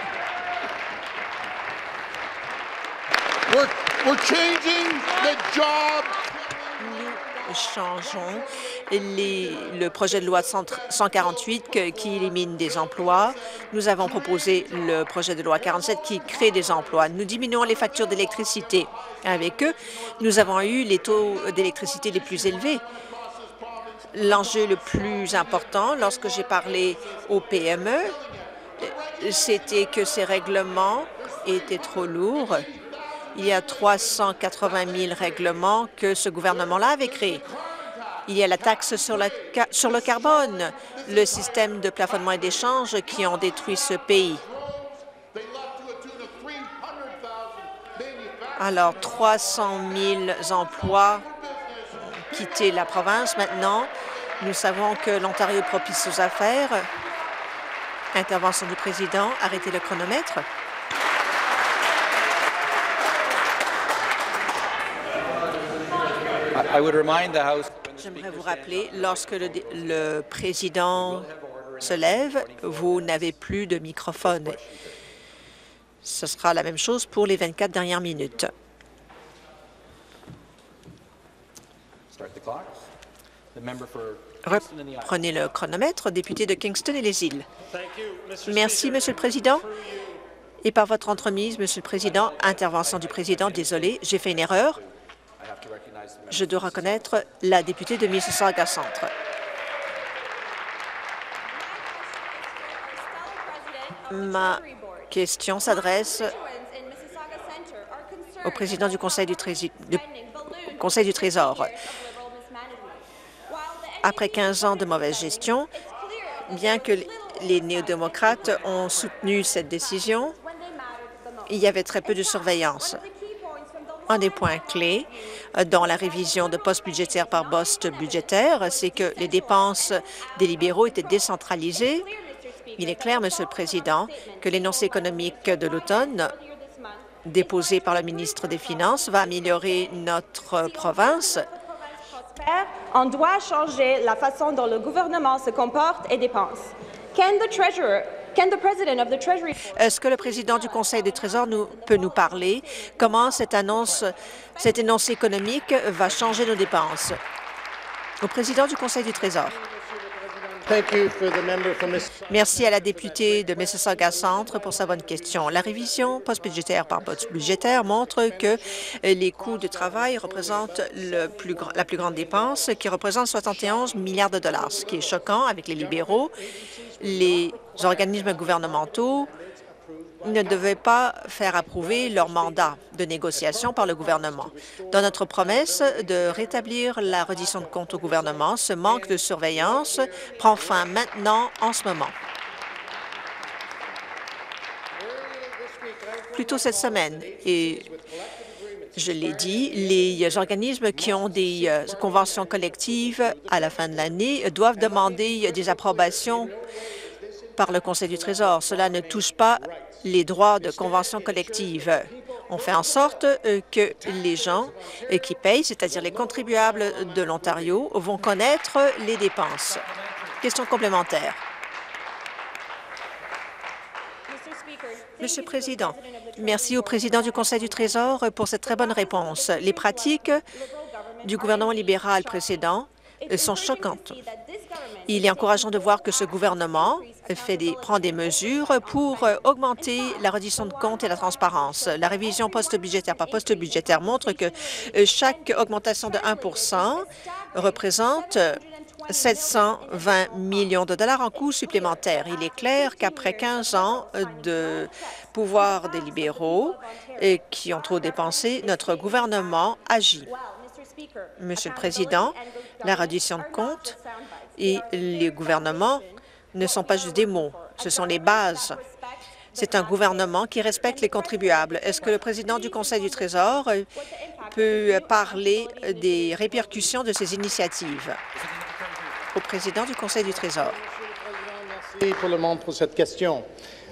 Nous changeons le projet de loi 148 qui élimine des emplois. Nous avons proposé le projet de loi 47 qui crée des emplois. Nous diminuons les factures d'électricité. Avec eux, nous avons eu les taux d'électricité les plus élevés. L'enjeu le plus important, lorsque j'ai parlé aux PME, c'était que ces règlements étaient trop lourds. Il y a 380 000 règlements que ce gouvernement-là avait créés. Il y a la taxe sur le carbone, le système de plafonnement et d'échange qui ont détruit ce pays. Alors, 300 000 emplois ont quitté la province. Maintenant, nous savons que l'Ontario est propice aux affaires. Intervention du président. Arrêtez le chronomètre. J'aimerais vous rappeler, lorsque le président se lève, vous n'avez plus de microphone. Ce sera la même chose pour les 24 dernières minutes. Reprenez le chronomètre, député de Kingston et les îles. Merci, Monsieur le Président. Et par votre entremise, Monsieur le Président, intervention du président, désolé, j'ai fait une erreur. Je dois reconnaître la députée de Mississauga-Centre. Ma question s'adresse au président du Conseil du Trésor. Après 15 ans de mauvaise gestion, bien que les néo-démocrates ont soutenu cette décision, il y avait très peu de surveillance. Un des points clés dans la révision de postes budgétaires par poste budgétaire, c'est que les dépenses des libéraux étaient décentralisées. Il est clair, Monsieur le Président, que l'énoncé économique de l'automne déposé par le ministre des Finances va améliorer notre province. On doit changer la façon dont le gouvernement se comporte et dépense. Est-ce que le président du Conseil du Trésor peut nous parler comment cet énoncé économique va changer nos dépenses? Au président du Conseil du Trésor. Merci à la députée de Mississauga-Centre pour sa bonne question. La révision post-budgétaire par poste budgétaire montre que les coûts de travail représentent la plus grande dépense, qui représente 71 milliards de dollars. Ce qui est choquant avec les libéraux, les organismes gouvernementaux ne devaient pas faire approuver leur mandat de négociation par le gouvernement. Dans notre promesse de rétablir la reddition de comptes au gouvernement, ce manque de surveillance prend fin maintenant, en ce moment. Plus tôt cette semaine, et je l'ai dit, les organismes qui ont des conventions collectives à la fin de l'année doivent demander des approbations par le Conseil du Trésor. Cela ne touche pas les droits de convention collective. On fait en sorte que les gens qui payent, c'est-à-dire les contribuables de l'Ontario, vont connaître les dépenses. Question complémentaire. Monsieur le Président, merci au président du Conseil du Trésor pour cette très bonne réponse. Les pratiques du gouvernement libéral précédent sont choquantes. Il est encourageant de voir que ce gouvernement prend des mesures pour augmenter la reddition de comptes et la transparence. La révision post-budgétaire par poste budgétaire montre que chaque augmentation de 1 représente 720 millions de dollars en coûts supplémentaires. Il est clair qu'après 15 ans de pouvoir des libéraux qui ont trop dépensé, notre gouvernement agit. Monsieur le Président, la reddition de comptes et les gouvernements ne sont pas juste des mots, ce sont les bases. C'est un gouvernement qui respecte les contribuables. Est-ce que le président du Conseil du Trésor peut parler des répercussions de ces initiatives? Au président du Conseil du Trésor. Merci pour le monde pour cette question.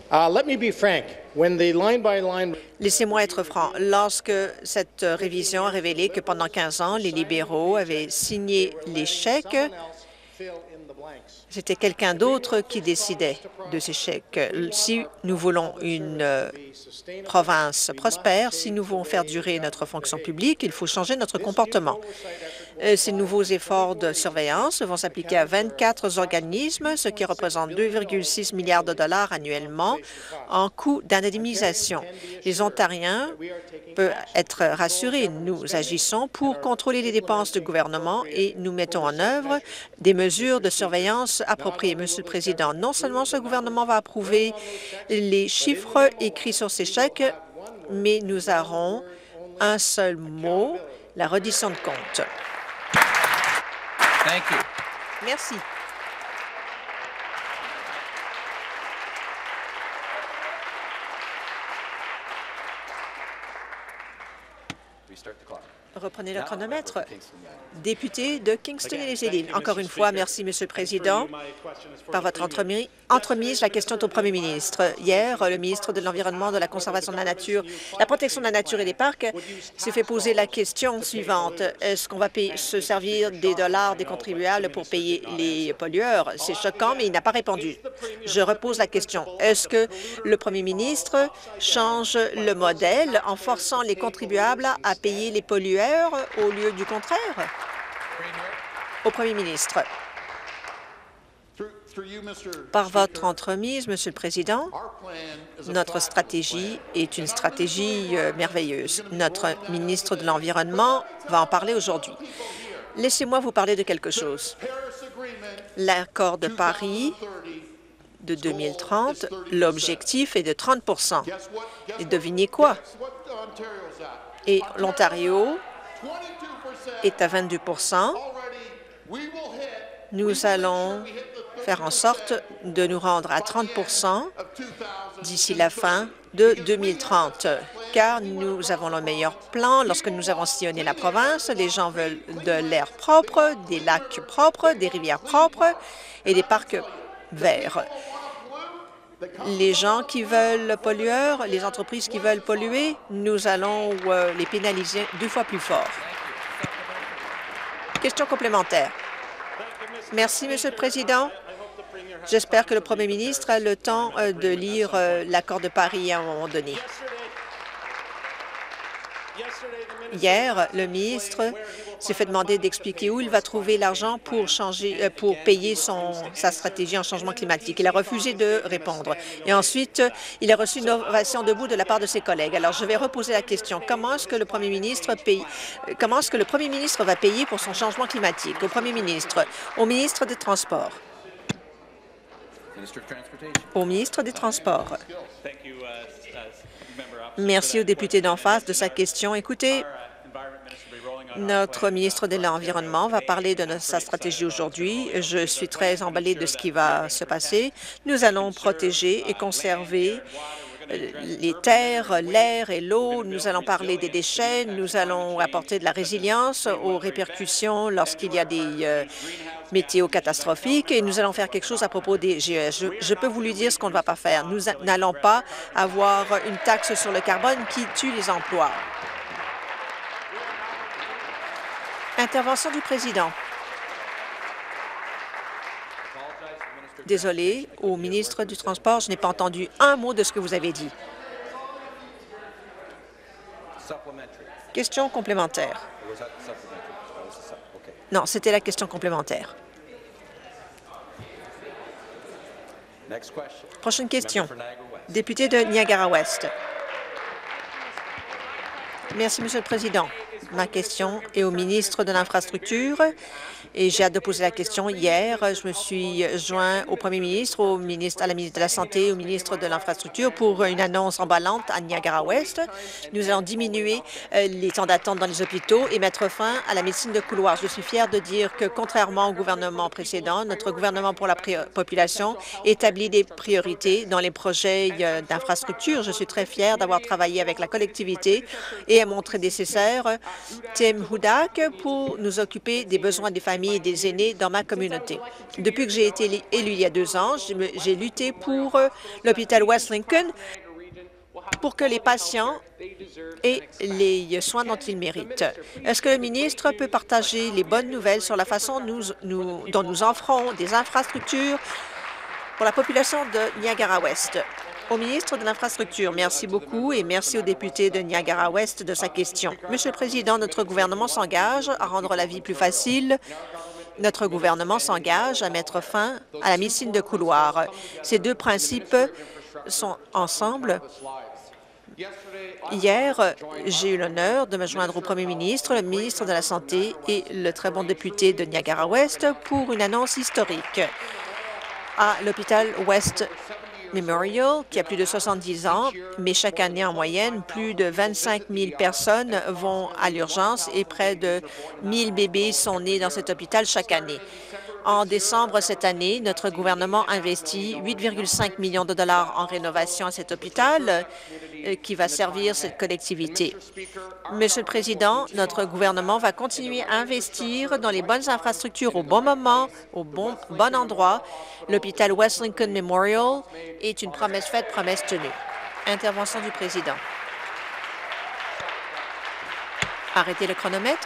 Laissez-moi être franc. Lorsque cette révision a révélé que pendant 15 ans, les libéraux avaient signé les chèques, c'était quelqu'un d'autre qui décidait de ces chèques. Si nous voulons une province prospère, si nous voulons faire durer notre fonction publique, il faut changer notre comportement. Ces nouveaux efforts de surveillance vont s'appliquer à 24 organismes, ce qui représente 2,6 milliards de dollars annuellement en coûts d'indemnisation. Les Ontariens peuvent être rassurés. Nous agissons pour contrôler les dépenses du gouvernement et nous mettons en œuvre des mesures de surveillance appropriées. Monsieur le Président, non seulement ce gouvernement va approuver les chiffres écrits sur ces chèques, mais nous aurons un seul mot, la reddition de comptes. Merci. Reprenez le chronomètre. Député de Kingston et les Îles. Encore une fois, merci, Monsieur le Président. Par votre entremise, la question est au Premier ministre. Hier, le ministre de l'Environnement, de la Conservation de la Nature, la protection de la nature et des parcs s'est fait poser la question suivante. Est-ce qu'on va se servir des dollars des contribuables pour payer les pollueurs? C'est choquant, mais il n'a pas répondu. Je repose la question. Est-ce que le Premier ministre change le modèle en forçant les contribuables à payer les pollueurs au lieu du contraire? Au Premier ministre. Par votre entremise, Monsieur le Président, notre stratégie est une stratégie merveilleuse. Notre ministre de l'Environnement va en parler aujourd'hui. Laissez-moi vous parler de quelque chose. L'accord de Paris de 2030, l'objectif est de 30 %. Et devinez quoi? Et l'Ontario est à 22 %. Nous allons faire en sorte de nous rendre à 30 % d'ici la fin de 2030, car nous avons le meilleur plan. Lorsque nous avons sillonné la province, les gens veulent de l'air propre, des lacs propres, des rivières propres et des parcs verts. Les gens qui veulent pollueurs, les entreprises qui veulent polluer, nous allons les pénaliser 2 fois plus fort. Question complémentaire. Merci, Monsieur le Président. J'espère que le Premier ministre a le temps de lire l'accord de Paris à un moment donné. Hier, le ministre s'est fait demander d'expliquer où il va trouver l'argent pour payer sa stratégie en changement climatique. Il a refusé de répondre. Et ensuite, il a reçu une ovation debout de la part de ses collègues. Alors, je vais reposer la question. Comment est-ce que le Premier ministre va payer pour son changement climatique? Au Premier ministre, au ministre des Transports. Au ministre des Transports. Merci au député d'en face de sa question. Écoutez, notre ministre de l'Environnement va parler de sa stratégie aujourd'hui. Je suis très emballée de ce qui va se passer. Nous allons protéger et conserver les terres, l'air et l'eau. Nous allons parler des déchets. Nous allons apporter de la résilience aux répercussions lorsqu'il y a des météo catastrophiques et nous allons faire quelque chose à propos des GES. Je peux vous lui dire ce qu'on ne va pas faire. Nous n'allons pas avoir une taxe sur le carbone qui tue les emplois. Intervention du président. Désolé, au ministre du Transport, je n'ai pas entendu un mot de ce que vous avez dit. Question complémentaire. Non, c'était la question complémentaire. Prochaine question. Député de Niagara-Ouest. Merci, Monsieur le Président. Ma question est au ministre de l'Infrastructure et j'ai hâte de poser la question. Hier, je me suis joint au Premier ministre, à la ministre de la Santé, au ministre de l'Infrastructure pour une annonce emballante à Niagara-Ouest. Nous allons diminuer les temps d'attente dans les hôpitaux et mettre fin à la médecine de couloir. Je suis fière de dire que, contrairement au gouvernement précédent, notre gouvernement pour la population établit des priorités dans les projets d'infrastructure. Je suis très fière d'avoir travaillé avec la collectivité et à mon prédécesseur, Tim Hudak, pour nous occuper des besoins des familles et des aînés dans ma communauté. Depuis que j'ai été élu il y a 2 ans, j'ai lutté pour l'hôpital West Lincoln pour que les patients aient les soins dont ils méritent. Est-ce que le ministre peut partager les bonnes nouvelles sur la façon dont nous offrons des infrastructures pour la population de Niagara-Ouest? Au ministre de l'Infrastructure, merci beaucoup et merci au député de Niagara-Ouest de sa question. Monsieur le Président, notre gouvernement s'engage à rendre la vie plus facile. Notre gouvernement s'engage à mettre fin à la médecine de couloir. Ces 2 principes sont ensemble. Hier, j'ai eu l'honneur de me joindre au Premier ministre, le ministre de la Santé et le très bon député de Niagara-Ouest pour une annonce historique à l'hôpital West Memorial, qui a plus de 70 ans, mais chaque année, en moyenne, plus de 25 000 personnes vont à l'urgence et près de 1 000 bébés sont nés dans cet hôpital chaque année. En décembre cette année, notre gouvernement investit 8,5 millions de dollars en rénovation à cet hôpital qui va servir cette collectivité. Monsieur le Président, notre gouvernement va continuer à investir dans les bonnes infrastructures au bon moment, au bon endroit. L'hôpital West Lincoln Memorial est une promesse faite, promesse tenue. Intervention du Président. Arrêtez le chronomètre.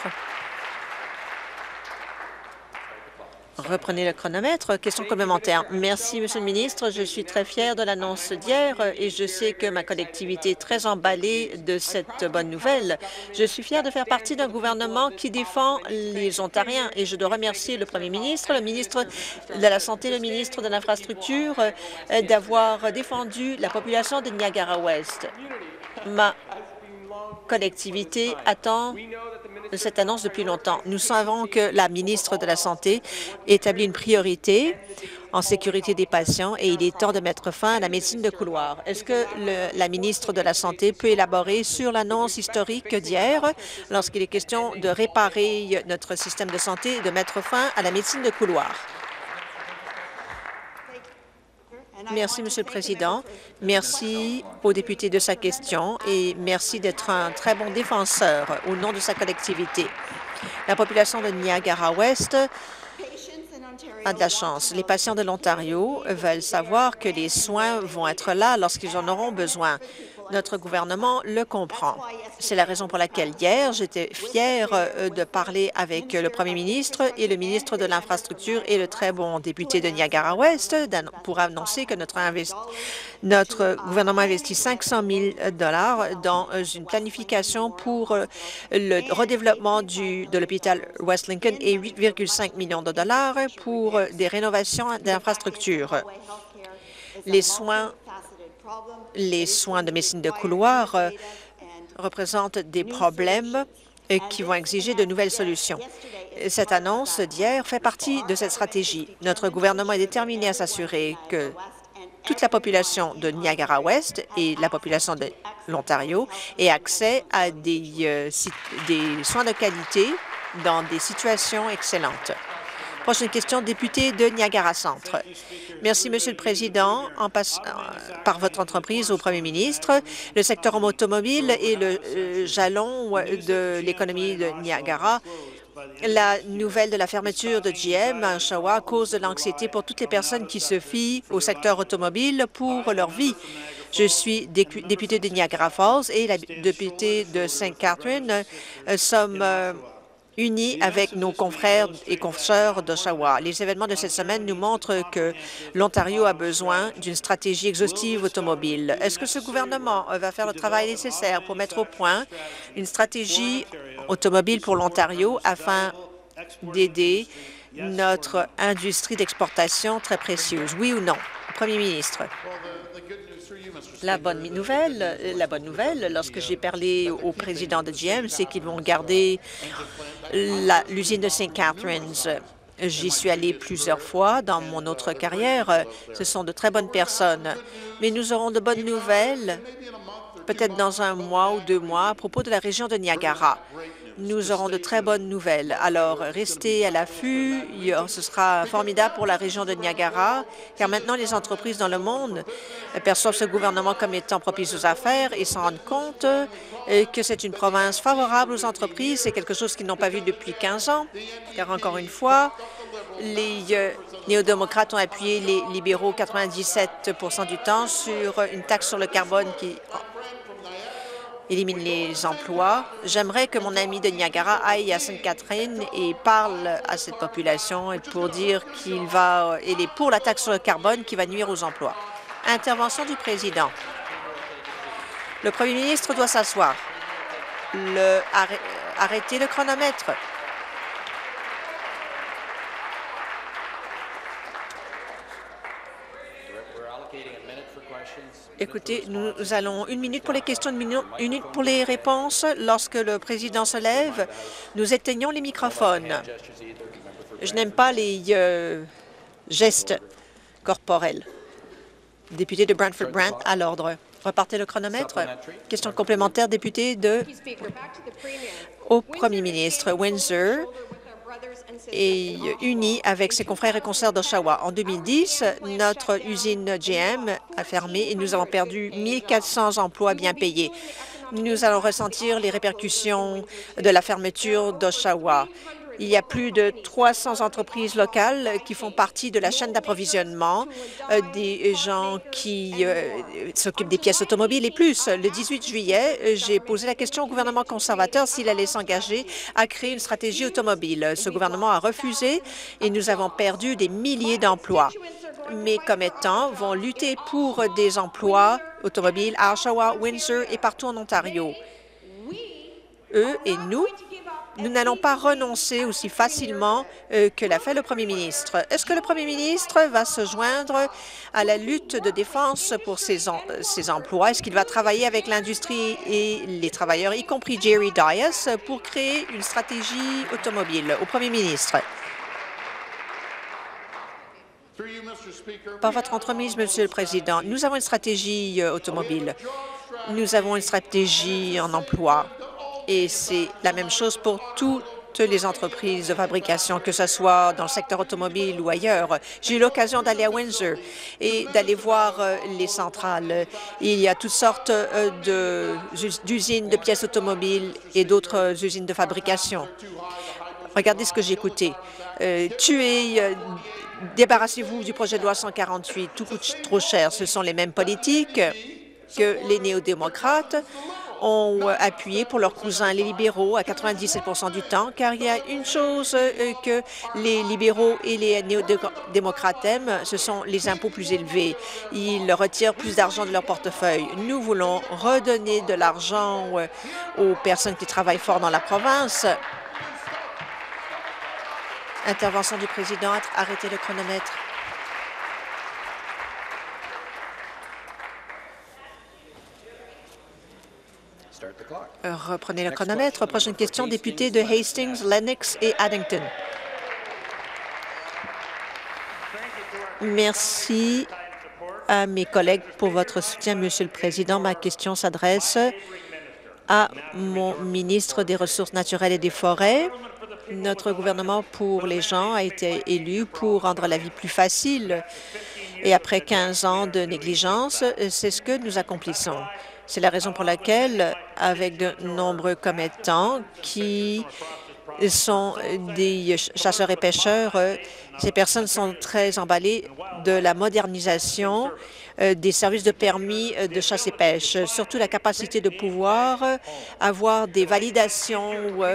Reprenez le chronomètre. Question complémentaire. Merci, Monsieur le ministre. Je suis très fière de l'annonce d'hier et je sais que ma collectivité est très emballée de cette bonne nouvelle. Je suis fière de faire partie d'un gouvernement qui défend les Ontariens et je dois remercier le Premier ministre, le ministre de la Santé, le ministre de l'Infrastructure d'avoir défendu la population de Niagara-Ouest. Ma collectivité attend cette annonce depuis longtemps. Nous savons que la ministre de la Santé établit une priorité en sécurité des patients et il est temps de mettre fin à la médecine de couloir. Est-ce que la ministre de la Santé peut élaborer sur l'annonce historique d'hier lorsqu'il est question de réparer notre système de santé et de mettre fin à la médecine de couloir? Merci, Monsieur le Président. Merci au député de sa question et merci d'être un très bon défenseur au nom de sa collectivité. La population de Niagara-Ouest a de la chance. Les patients de l'Ontario veulent savoir que les soins vont être là lorsqu'ils en auront besoin. Notre gouvernement le comprend. C'est la raison pour laquelle hier, j'étais fière de parler avec le premier ministre et le ministre de l'Infrastructure et le très bon député de Niagara-Ouest pour annoncer que notre gouvernement investit 500 000 $ dans une planification pour le redéveloppement de l'hôpital West Lincoln et 8,5 millions de dollars pour des rénovations d'infrastructures. Les soins de médecine de couloir représentent des problèmes qui vont exiger de nouvelles solutions. Cette annonce d'hier fait partie de cette stratégie. Notre gouvernement est déterminé à s'assurer que toute la population de Niagara-Ouest et la population de l'Ontario ait accès à des soins de qualité dans des situations excellentes. Prochaine question, député de Niagara-Centre. Merci, Monsieur le Président. Par votre entreprise au Premier ministre, le secteur automobile est le jalon de l'économie de Niagara. La nouvelle de la fermeture de GM à Oshawa cause de l'anxiété pour toutes les personnes qui se fient au secteur automobile pour leur vie. Je suis député de Niagara Falls et la députée de Sainte-Catherine sommes unis avec nos confrères et consoeurs d'Oshawa. Les événements de cette semaine nous montrent que l'Ontario a besoin d'une stratégie exhaustive automobile. Est-ce que ce gouvernement va faire le travail nécessaire pour mettre au point une stratégie automobile pour l'Ontario afin d'aider notre industrie d'exportation très précieuse? Oui ou non? Premier ministre. La bonne nouvelle, lorsque j'ai parlé au président de GM, c'est qu'ils vont garder l'usine de St. Catharines. J'y suis allée plusieurs fois dans mon autre carrière. Ce sont de très bonnes personnes. Mais nous aurons de bonnes nouvelles, peut-être dans 1 mois ou 2 mois, à propos de la région de Niagara. Nous aurons de très bonnes nouvelles. Alors, restez à l'affût. Ce sera formidable pour la région de Niagara, car maintenant, les entreprises dans le monde perçoivent ce gouvernement comme étant propice aux affaires et se rendent compte que c'est une province favorable aux entreprises. C'est quelque chose qu'ils n'ont pas vu depuis 15 ans, car encore une fois, les néo-démocrates ont appuyé les libéraux 97 % du temps sur une taxe sur le carbone qui élimine les emplois. J'aimerais que mon ami de Niagara aille à Sainte-Catherine et parle à cette population pour dire qu'il est pour la taxe sur le carbone qui va nuire aux emplois. Intervention du président. Le premier ministre doit s'asseoir. Arrêtez le chronomètre. Écoutez, nous allons 1 minute pour les questions, 1 minute pour les réponses. Lorsque le président se lève, nous éteignons les microphones. Je n'aime pas les gestes corporels. Député de Brantford-Brant, à l'ordre. Repartez le chronomètre. Question complémentaire, député au premier ministre. Windsor est uni avec ses confrères et consoeurs d'Oshawa. En 2010, notre usine GM a fermé et nous avons perdu 1 400 emplois bien payés. Nous allons ressentir les répercussions de la fermeture d'Oshawa. Il y a plus de 300 entreprises locales qui font partie de la chaîne d'approvisionnement, des gens qui s'occupent des pièces automobiles et plus. Le 18 juillet, j'ai posé la question au gouvernement conservateur s'il allait s'engager à créer une stratégie automobile. Ce gouvernement a refusé et nous avons perdu des milliers d'emplois. Mes commettants vont lutter pour des emplois automobiles à Oshawa, Windsor et partout en Ontario. Eux et nous n'allons pas renoncer aussi facilement que l'a fait le premier ministre. Est-ce que le premier ministre va se joindre à la lutte de défense pour ses emplois? Est-ce qu'il va travailler avec l'industrie et les travailleurs, y compris Jerry Dias, pour créer une stratégie automobile? Au premier ministre. Par votre entremise, Monsieur le Président, nous avons une stratégie automobile. Nous avons une stratégie en emploi. Et c'est la même chose pour toutes les entreprises de fabrication, que ce soit dans le secteur automobile ou ailleurs. J'ai eu l'occasion d'aller à Windsor et d'aller voir les centrales. Il y a toutes sortes d'usines de pièces automobiles et d'autres usines de fabrication. Regardez ce que j'ai écouté. Débarrassez-vous du projet de loi 148, tout coûte trop cher. Ce sont les mêmes politiques que les néo-démocrates ont appuyé pour leurs cousins les libéraux à 97 % du temps, car il y a une chose que les libéraux et les néo-démocrates aiment, ce sont les impôts plus élevés. Ils retirent plus d'argent de leur portefeuille. Nous voulons redonner de l'argent aux personnes qui travaillent fort dans la province. Intervention du président. Arrêtez le chronomètre. Reprenez le chronomètre. Prochaine question, député de Hastings, Lennox et Addington. Merci à mes collègues pour votre soutien, Monsieur le Président. Ma question s'adresse à mon ministre des Ressources naturelles et des Forêts. Notre gouvernement pour les gens a été élu pour rendre la vie plus facile. Et après 15 ans de négligence, c'est ce que nous accomplissons. C'est la raison pour laquelle, avec de nombreux commettants qui sont des chasseurs et pêcheurs, ces personnes sont très emballées de la modernisation des services de permis de chasse et pêche, surtout la capacité de pouvoir avoir des validations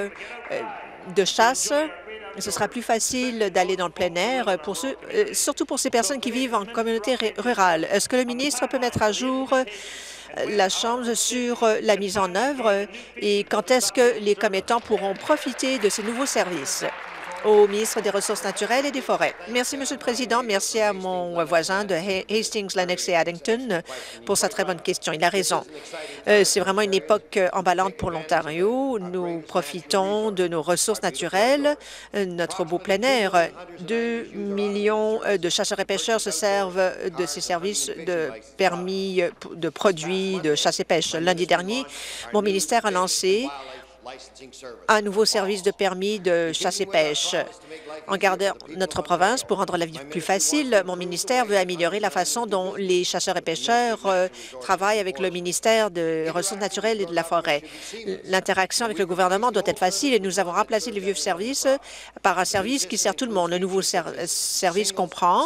de chasse. Ce sera plus facile d'aller dans le plein air, surtout pour ces personnes qui vivent en communauté rurale. Est-ce que le ministre peut mettre à jour la Chambre sur la mise en œuvre et quand est-ce que les commettants pourront profiter de ces nouveaux services? Au ministre des Ressources naturelles et des Forêts. Merci, Monsieur le Président. Merci à mon voisin de Hastings, Lennox et Addington pour sa très bonne question. Il a raison. C'est vraiment une époque emballante pour l'Ontario. Nous profitons de nos ressources naturelles, notre beau plein air. 2 millions de chasseurs et pêcheurs se servent de ces services de permis de produits de chasse et pêche. Lundi dernier, mon ministère a lancé un nouveau service de permis de chasse et pêche. En gardant notre province pour rendre la vie plus facile, mon ministère veut améliorer la façon dont les chasseurs et pêcheurs travaillent avec le ministère des Ressources naturelles et de la Forêt. L'interaction avec le gouvernement doit être facile et nous avons remplacé le vieux service par un service qui sert tout le monde. Le nouveau service comprend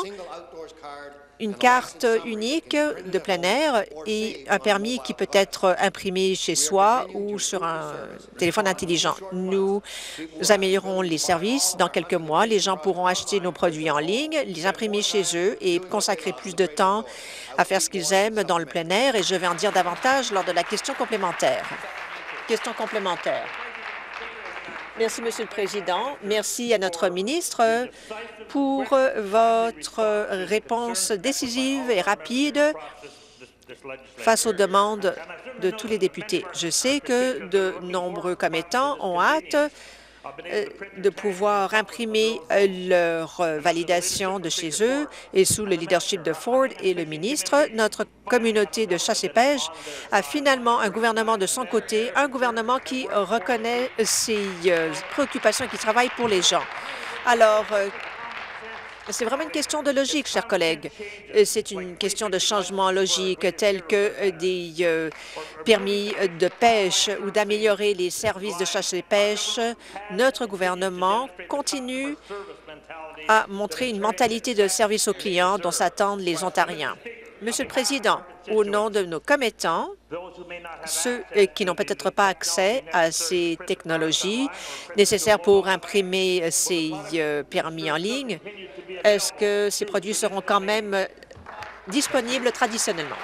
une carte unique de plein air et un permis qui peut être imprimé chez soi ou sur un téléphone intelligent. Nous améliorons les services dans quelques mois. Les gens pourront acheter nos produits en ligne, les imprimer chez eux et consacrer plus de temps à faire ce qu'ils aiment dans le plein air. Et je vais en dire davantage lors de la question complémentaire. Question complémentaire. Merci, Monsieur le Président. Merci à notre ministre pour votre réponse décisive et rapide face aux demandes de tous les députés. Je sais que de nombreux commettants ont hâte de pouvoir imprimer leur validation de chez eux et sous le leadership de Ford et le ministre, notre communauté de chasse et pêche a finalement un gouvernement de son côté, un gouvernement qui reconnaît ses préoccupations et qui travaille pour les gens. Alors, c'est vraiment une question de logique, chers collègues. C'est une question de changement logique, tel que des permis de pêche ou d'améliorer les services de chasse et pêche. Notre gouvernement continue à montrer une mentalité de service aux clients dont s'attendent les Ontariens. Monsieur le Président, au nom de nos commettants, ceux qui n'ont peut-être pas accès à ces technologies nécessaires pour imprimer ces permis en ligne, est-ce que ces produits seront quand même disponibles traditionnellement?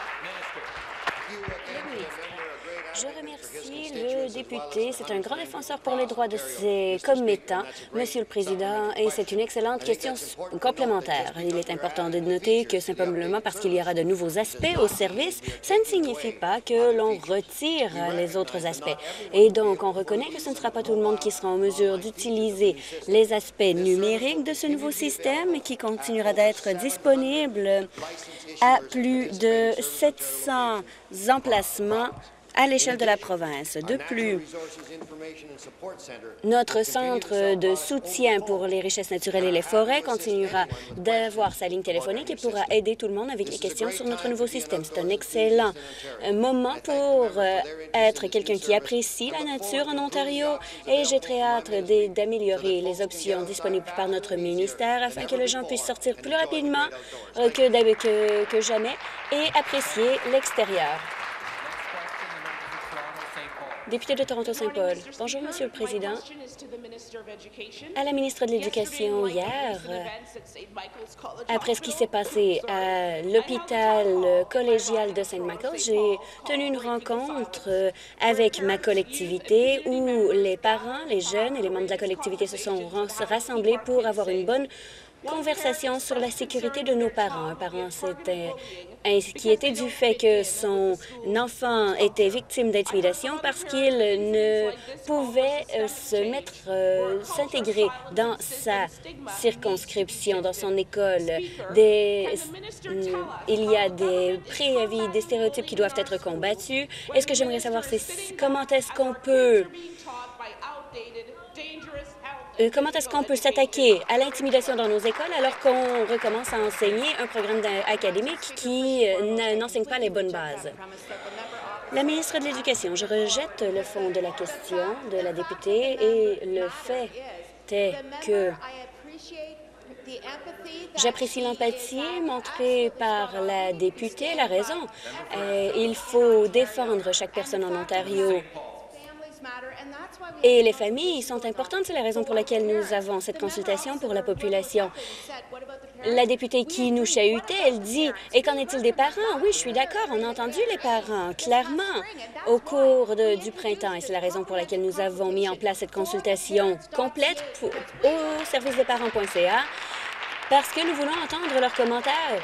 Je remercie le député. C'est un grand défenseur pour les droits de ses commettants, Monsieur le Président, et c'est une excellente question complémentaire. Il est important de noter que simplement parce qu'il y aura de nouveaux aspects au service, ça ne signifie pas que l'on retire les autres aspects. Et donc, on reconnaît que ce ne sera pas tout le monde qui sera en mesure d'utiliser les aspects numériques de ce nouveau système qui continuera d'être disponible à plus de 700 emplacements à l'échelle de la province. De plus, notre centre de soutien pour les richesses naturelles et les forêts continuera d'avoir sa ligne téléphonique et pourra aider tout le monde avec les questions sur notre nouveau système. C'est un excellent moment pour être quelqu'un qui apprécie la nature en Ontario et j'ai très hâte d'améliorer les options disponibles par notre ministère afin que les gens puissent sortir plus rapidement que jamais et apprécier l'extérieur. Député de Toronto-Saint-Paul. Bonjour, Monsieur le Président. À la ministre de l'Éducation hier, après ce qui s'est passé à l'hôpital collégial de Saint-Michael, j'ai tenu une rencontre avec ma collectivité où les parents, les jeunes et les membres de la collectivité se sont rassemblés pour avoir une bonne conversation sur la sécurité de nos parents. Un parent s'était inquiété du fait que son enfant était victime d'intimidation parce qu'il ne pouvait s'intégrer dans sa circonscription, dans son école. Il y a des préavis, des stéréotypes qui doivent être combattus. Et ce que j'aimerais savoir, c'est comment est-ce qu'on peut s'attaquer à l'intimidation dans nos écoles alors qu'on recommence à enseigner un programme académique qui n'enseigne pas les bonnes bases? La ministre de l'Éducation, je rejette le fond de la question de la députée et le fait est que j'apprécie l'empathie montrée par la députée. Elle a raison. Il faut défendre chaque personne en Ontario. Et les familles sont importantes. C'est la raison pour laquelle nous avons cette consultation pour la population. La députée qui nous chahutait, elle dit « Et qu'en est-il des parents? » Oui, je suis d'accord. On a entendu les parents, clairement, au cours du printemps. Et c'est la raison pour laquelle nous avons mis en place cette consultation complète au servicedesparents.ca parce que nous voulons entendre leurs commentaires.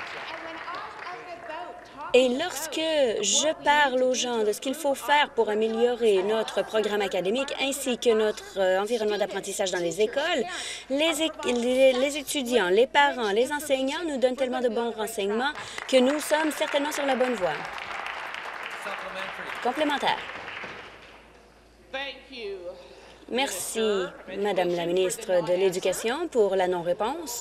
Et lorsque je parle aux gens de ce qu'il faut faire pour améliorer notre programme académique ainsi que notre environnement d'apprentissage dans les écoles, les étudiants, les parents, les enseignants nous donnent tellement de bons renseignements que nous sommes certainement sur la bonne voie. Complémentaire. Merci, Madame la ministre de l'Éducation, pour la non-réponse.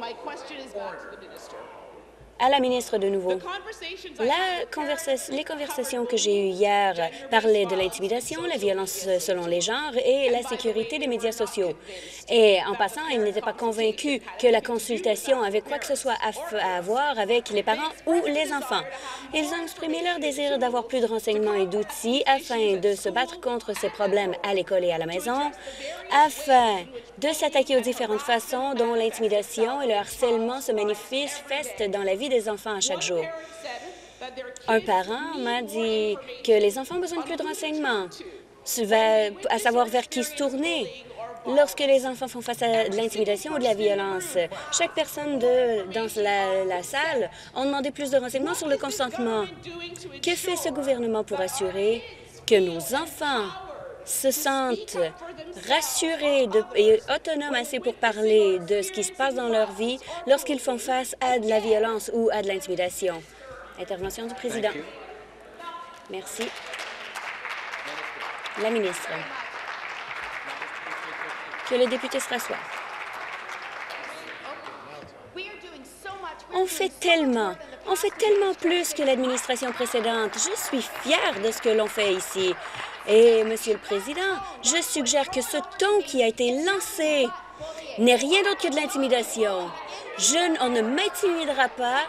À la ministre de nouveau. Les conversations que j'ai eues hier parlaient de l'intimidation, la violence selon les genres et la sécurité des médias sociaux. Et en passant, ils n'étaient pas convaincus que la consultation avait quoi que ce soit à voir avec les parents ou les enfants. Ils ont exprimé leur désir d'avoir plus de renseignements et d'outils afin de se battre contre ces problèmes à l'école et à la maison, afin de s'attaquer aux différentes façons dont l'intimidation et le harcèlement se manifestent dans la vie des enfants à chaque jour. Un parent m'a dit que les enfants ont besoin de plus de renseignements, à savoir vers qui se tourner lorsque les enfants font face à de l'intimidation ou de la violence. Chaque personne dans la salle a demandé plus de renseignements sur le consentement. Que fait ce gouvernement pour assurer que nos enfants se sentent rassurés et autonomes assez pour parler de ce qui se passe dans leur vie lorsqu'ils font face à de la violence ou à de l'intimidation. Intervention du président. Merci. La ministre. Que le député se rassoie. On fait tellement plus que l'administration précédente. Je suis fière de ce que l'on fait ici. Et, Monsieur le Président, je suggère que ce ton qui a été lancé n'est rien d'autre que de l'intimidation. On ne m'intimidera pas.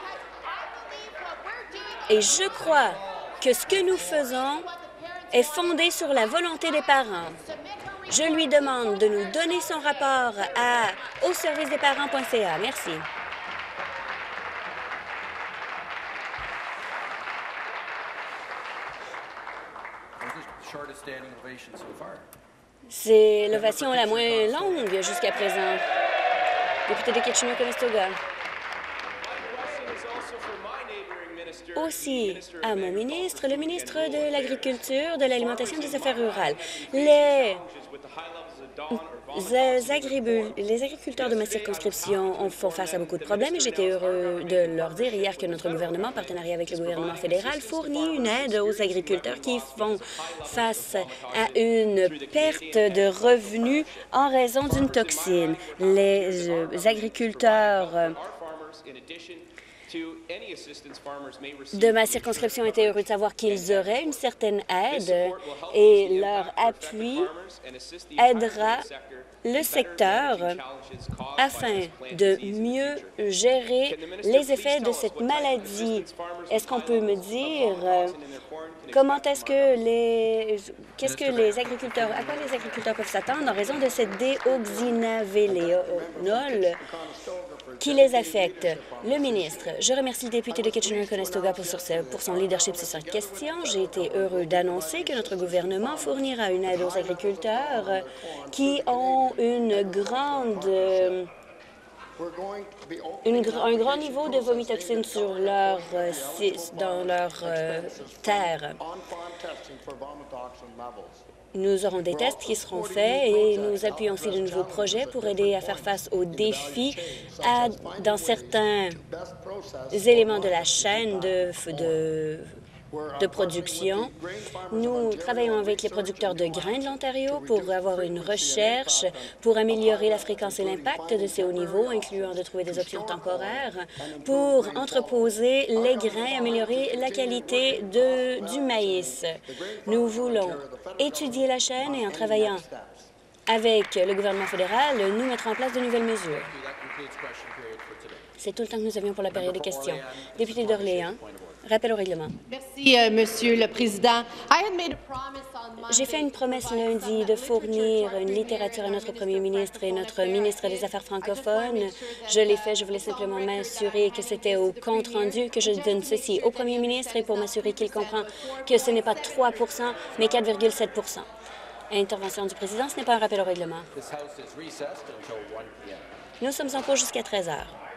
Et je crois que ce que nous faisons est fondé sur la volonté des parents. Je lui demande de nous donner son rapport au service-des-parents.ca. Merci. C'est l'ovation la moins longue jusqu'à présent. Député de Kitchener-Conestoga. Aussi à mon ministre, le ministre de l'Agriculture, de l'Alimentation et des Affaires rurales. Les agriculteurs de ma circonscription font face à beaucoup de problèmes et j'étais heureux de leur dire hier que notre gouvernement, en partenariat avec le gouvernement fédéral, fournit une aide aux agriculteurs qui font face à une perte de revenus en raison d'une toxine. Les agriculteurs de ma circonscription étaient heureux de savoir qu'ils auraient une certaine aide et leur appui aidera le secteur afin de mieux gérer les effets de cette maladie. Est-ce qu'on peut me dire qu'est-ce que les agriculteurs, à quoi les agriculteurs peuvent s'attendre en raison de cette déoxynavélénol qui les affecte? Le ministre, je remercie le député de Kitchener-Conestoga pour son leadership sur cette question. J'ai été heureux d'annoncer que notre gouvernement fournira une aide aux agriculteurs qui ont un grand niveau de vomitoxine dans leur terre. Nous aurons des tests qui seront faits et nous appuyons aussi de nouveaux projets pour aider à faire face aux défis dans certains éléments de la chaîne de production. Nous travaillons avec les producteurs de grains de l'Ontario pour avoir une recherche pour améliorer la fréquence et l'impact de ces hauts niveaux, incluant de trouver des options temporaires pour entreposer les grains et améliorer la qualité du maïs. Nous voulons étudier la chaîne et en travaillant avec le gouvernement fédéral, nous mettrons en place de nouvelles mesures. C'est tout le temps que nous avions pour la période des questions. Député d'Orléans. Rappel au règlement. Merci, Monsieur le Président. J'ai fait une promesse lundi de fournir une littérature à notre premier ministre et notre ministre des Affaires francophones. Je l'ai fait. Je voulais simplement m'assurer que c'était au compte-rendu que je donne ceci au premier ministre et pour m'assurer qu'il comprend que ce n'est pas 3 mais 4,7 Intervention du président. Ce n'est pas un rappel au règlement. Nous sommes en pause jusqu'à 13 heures.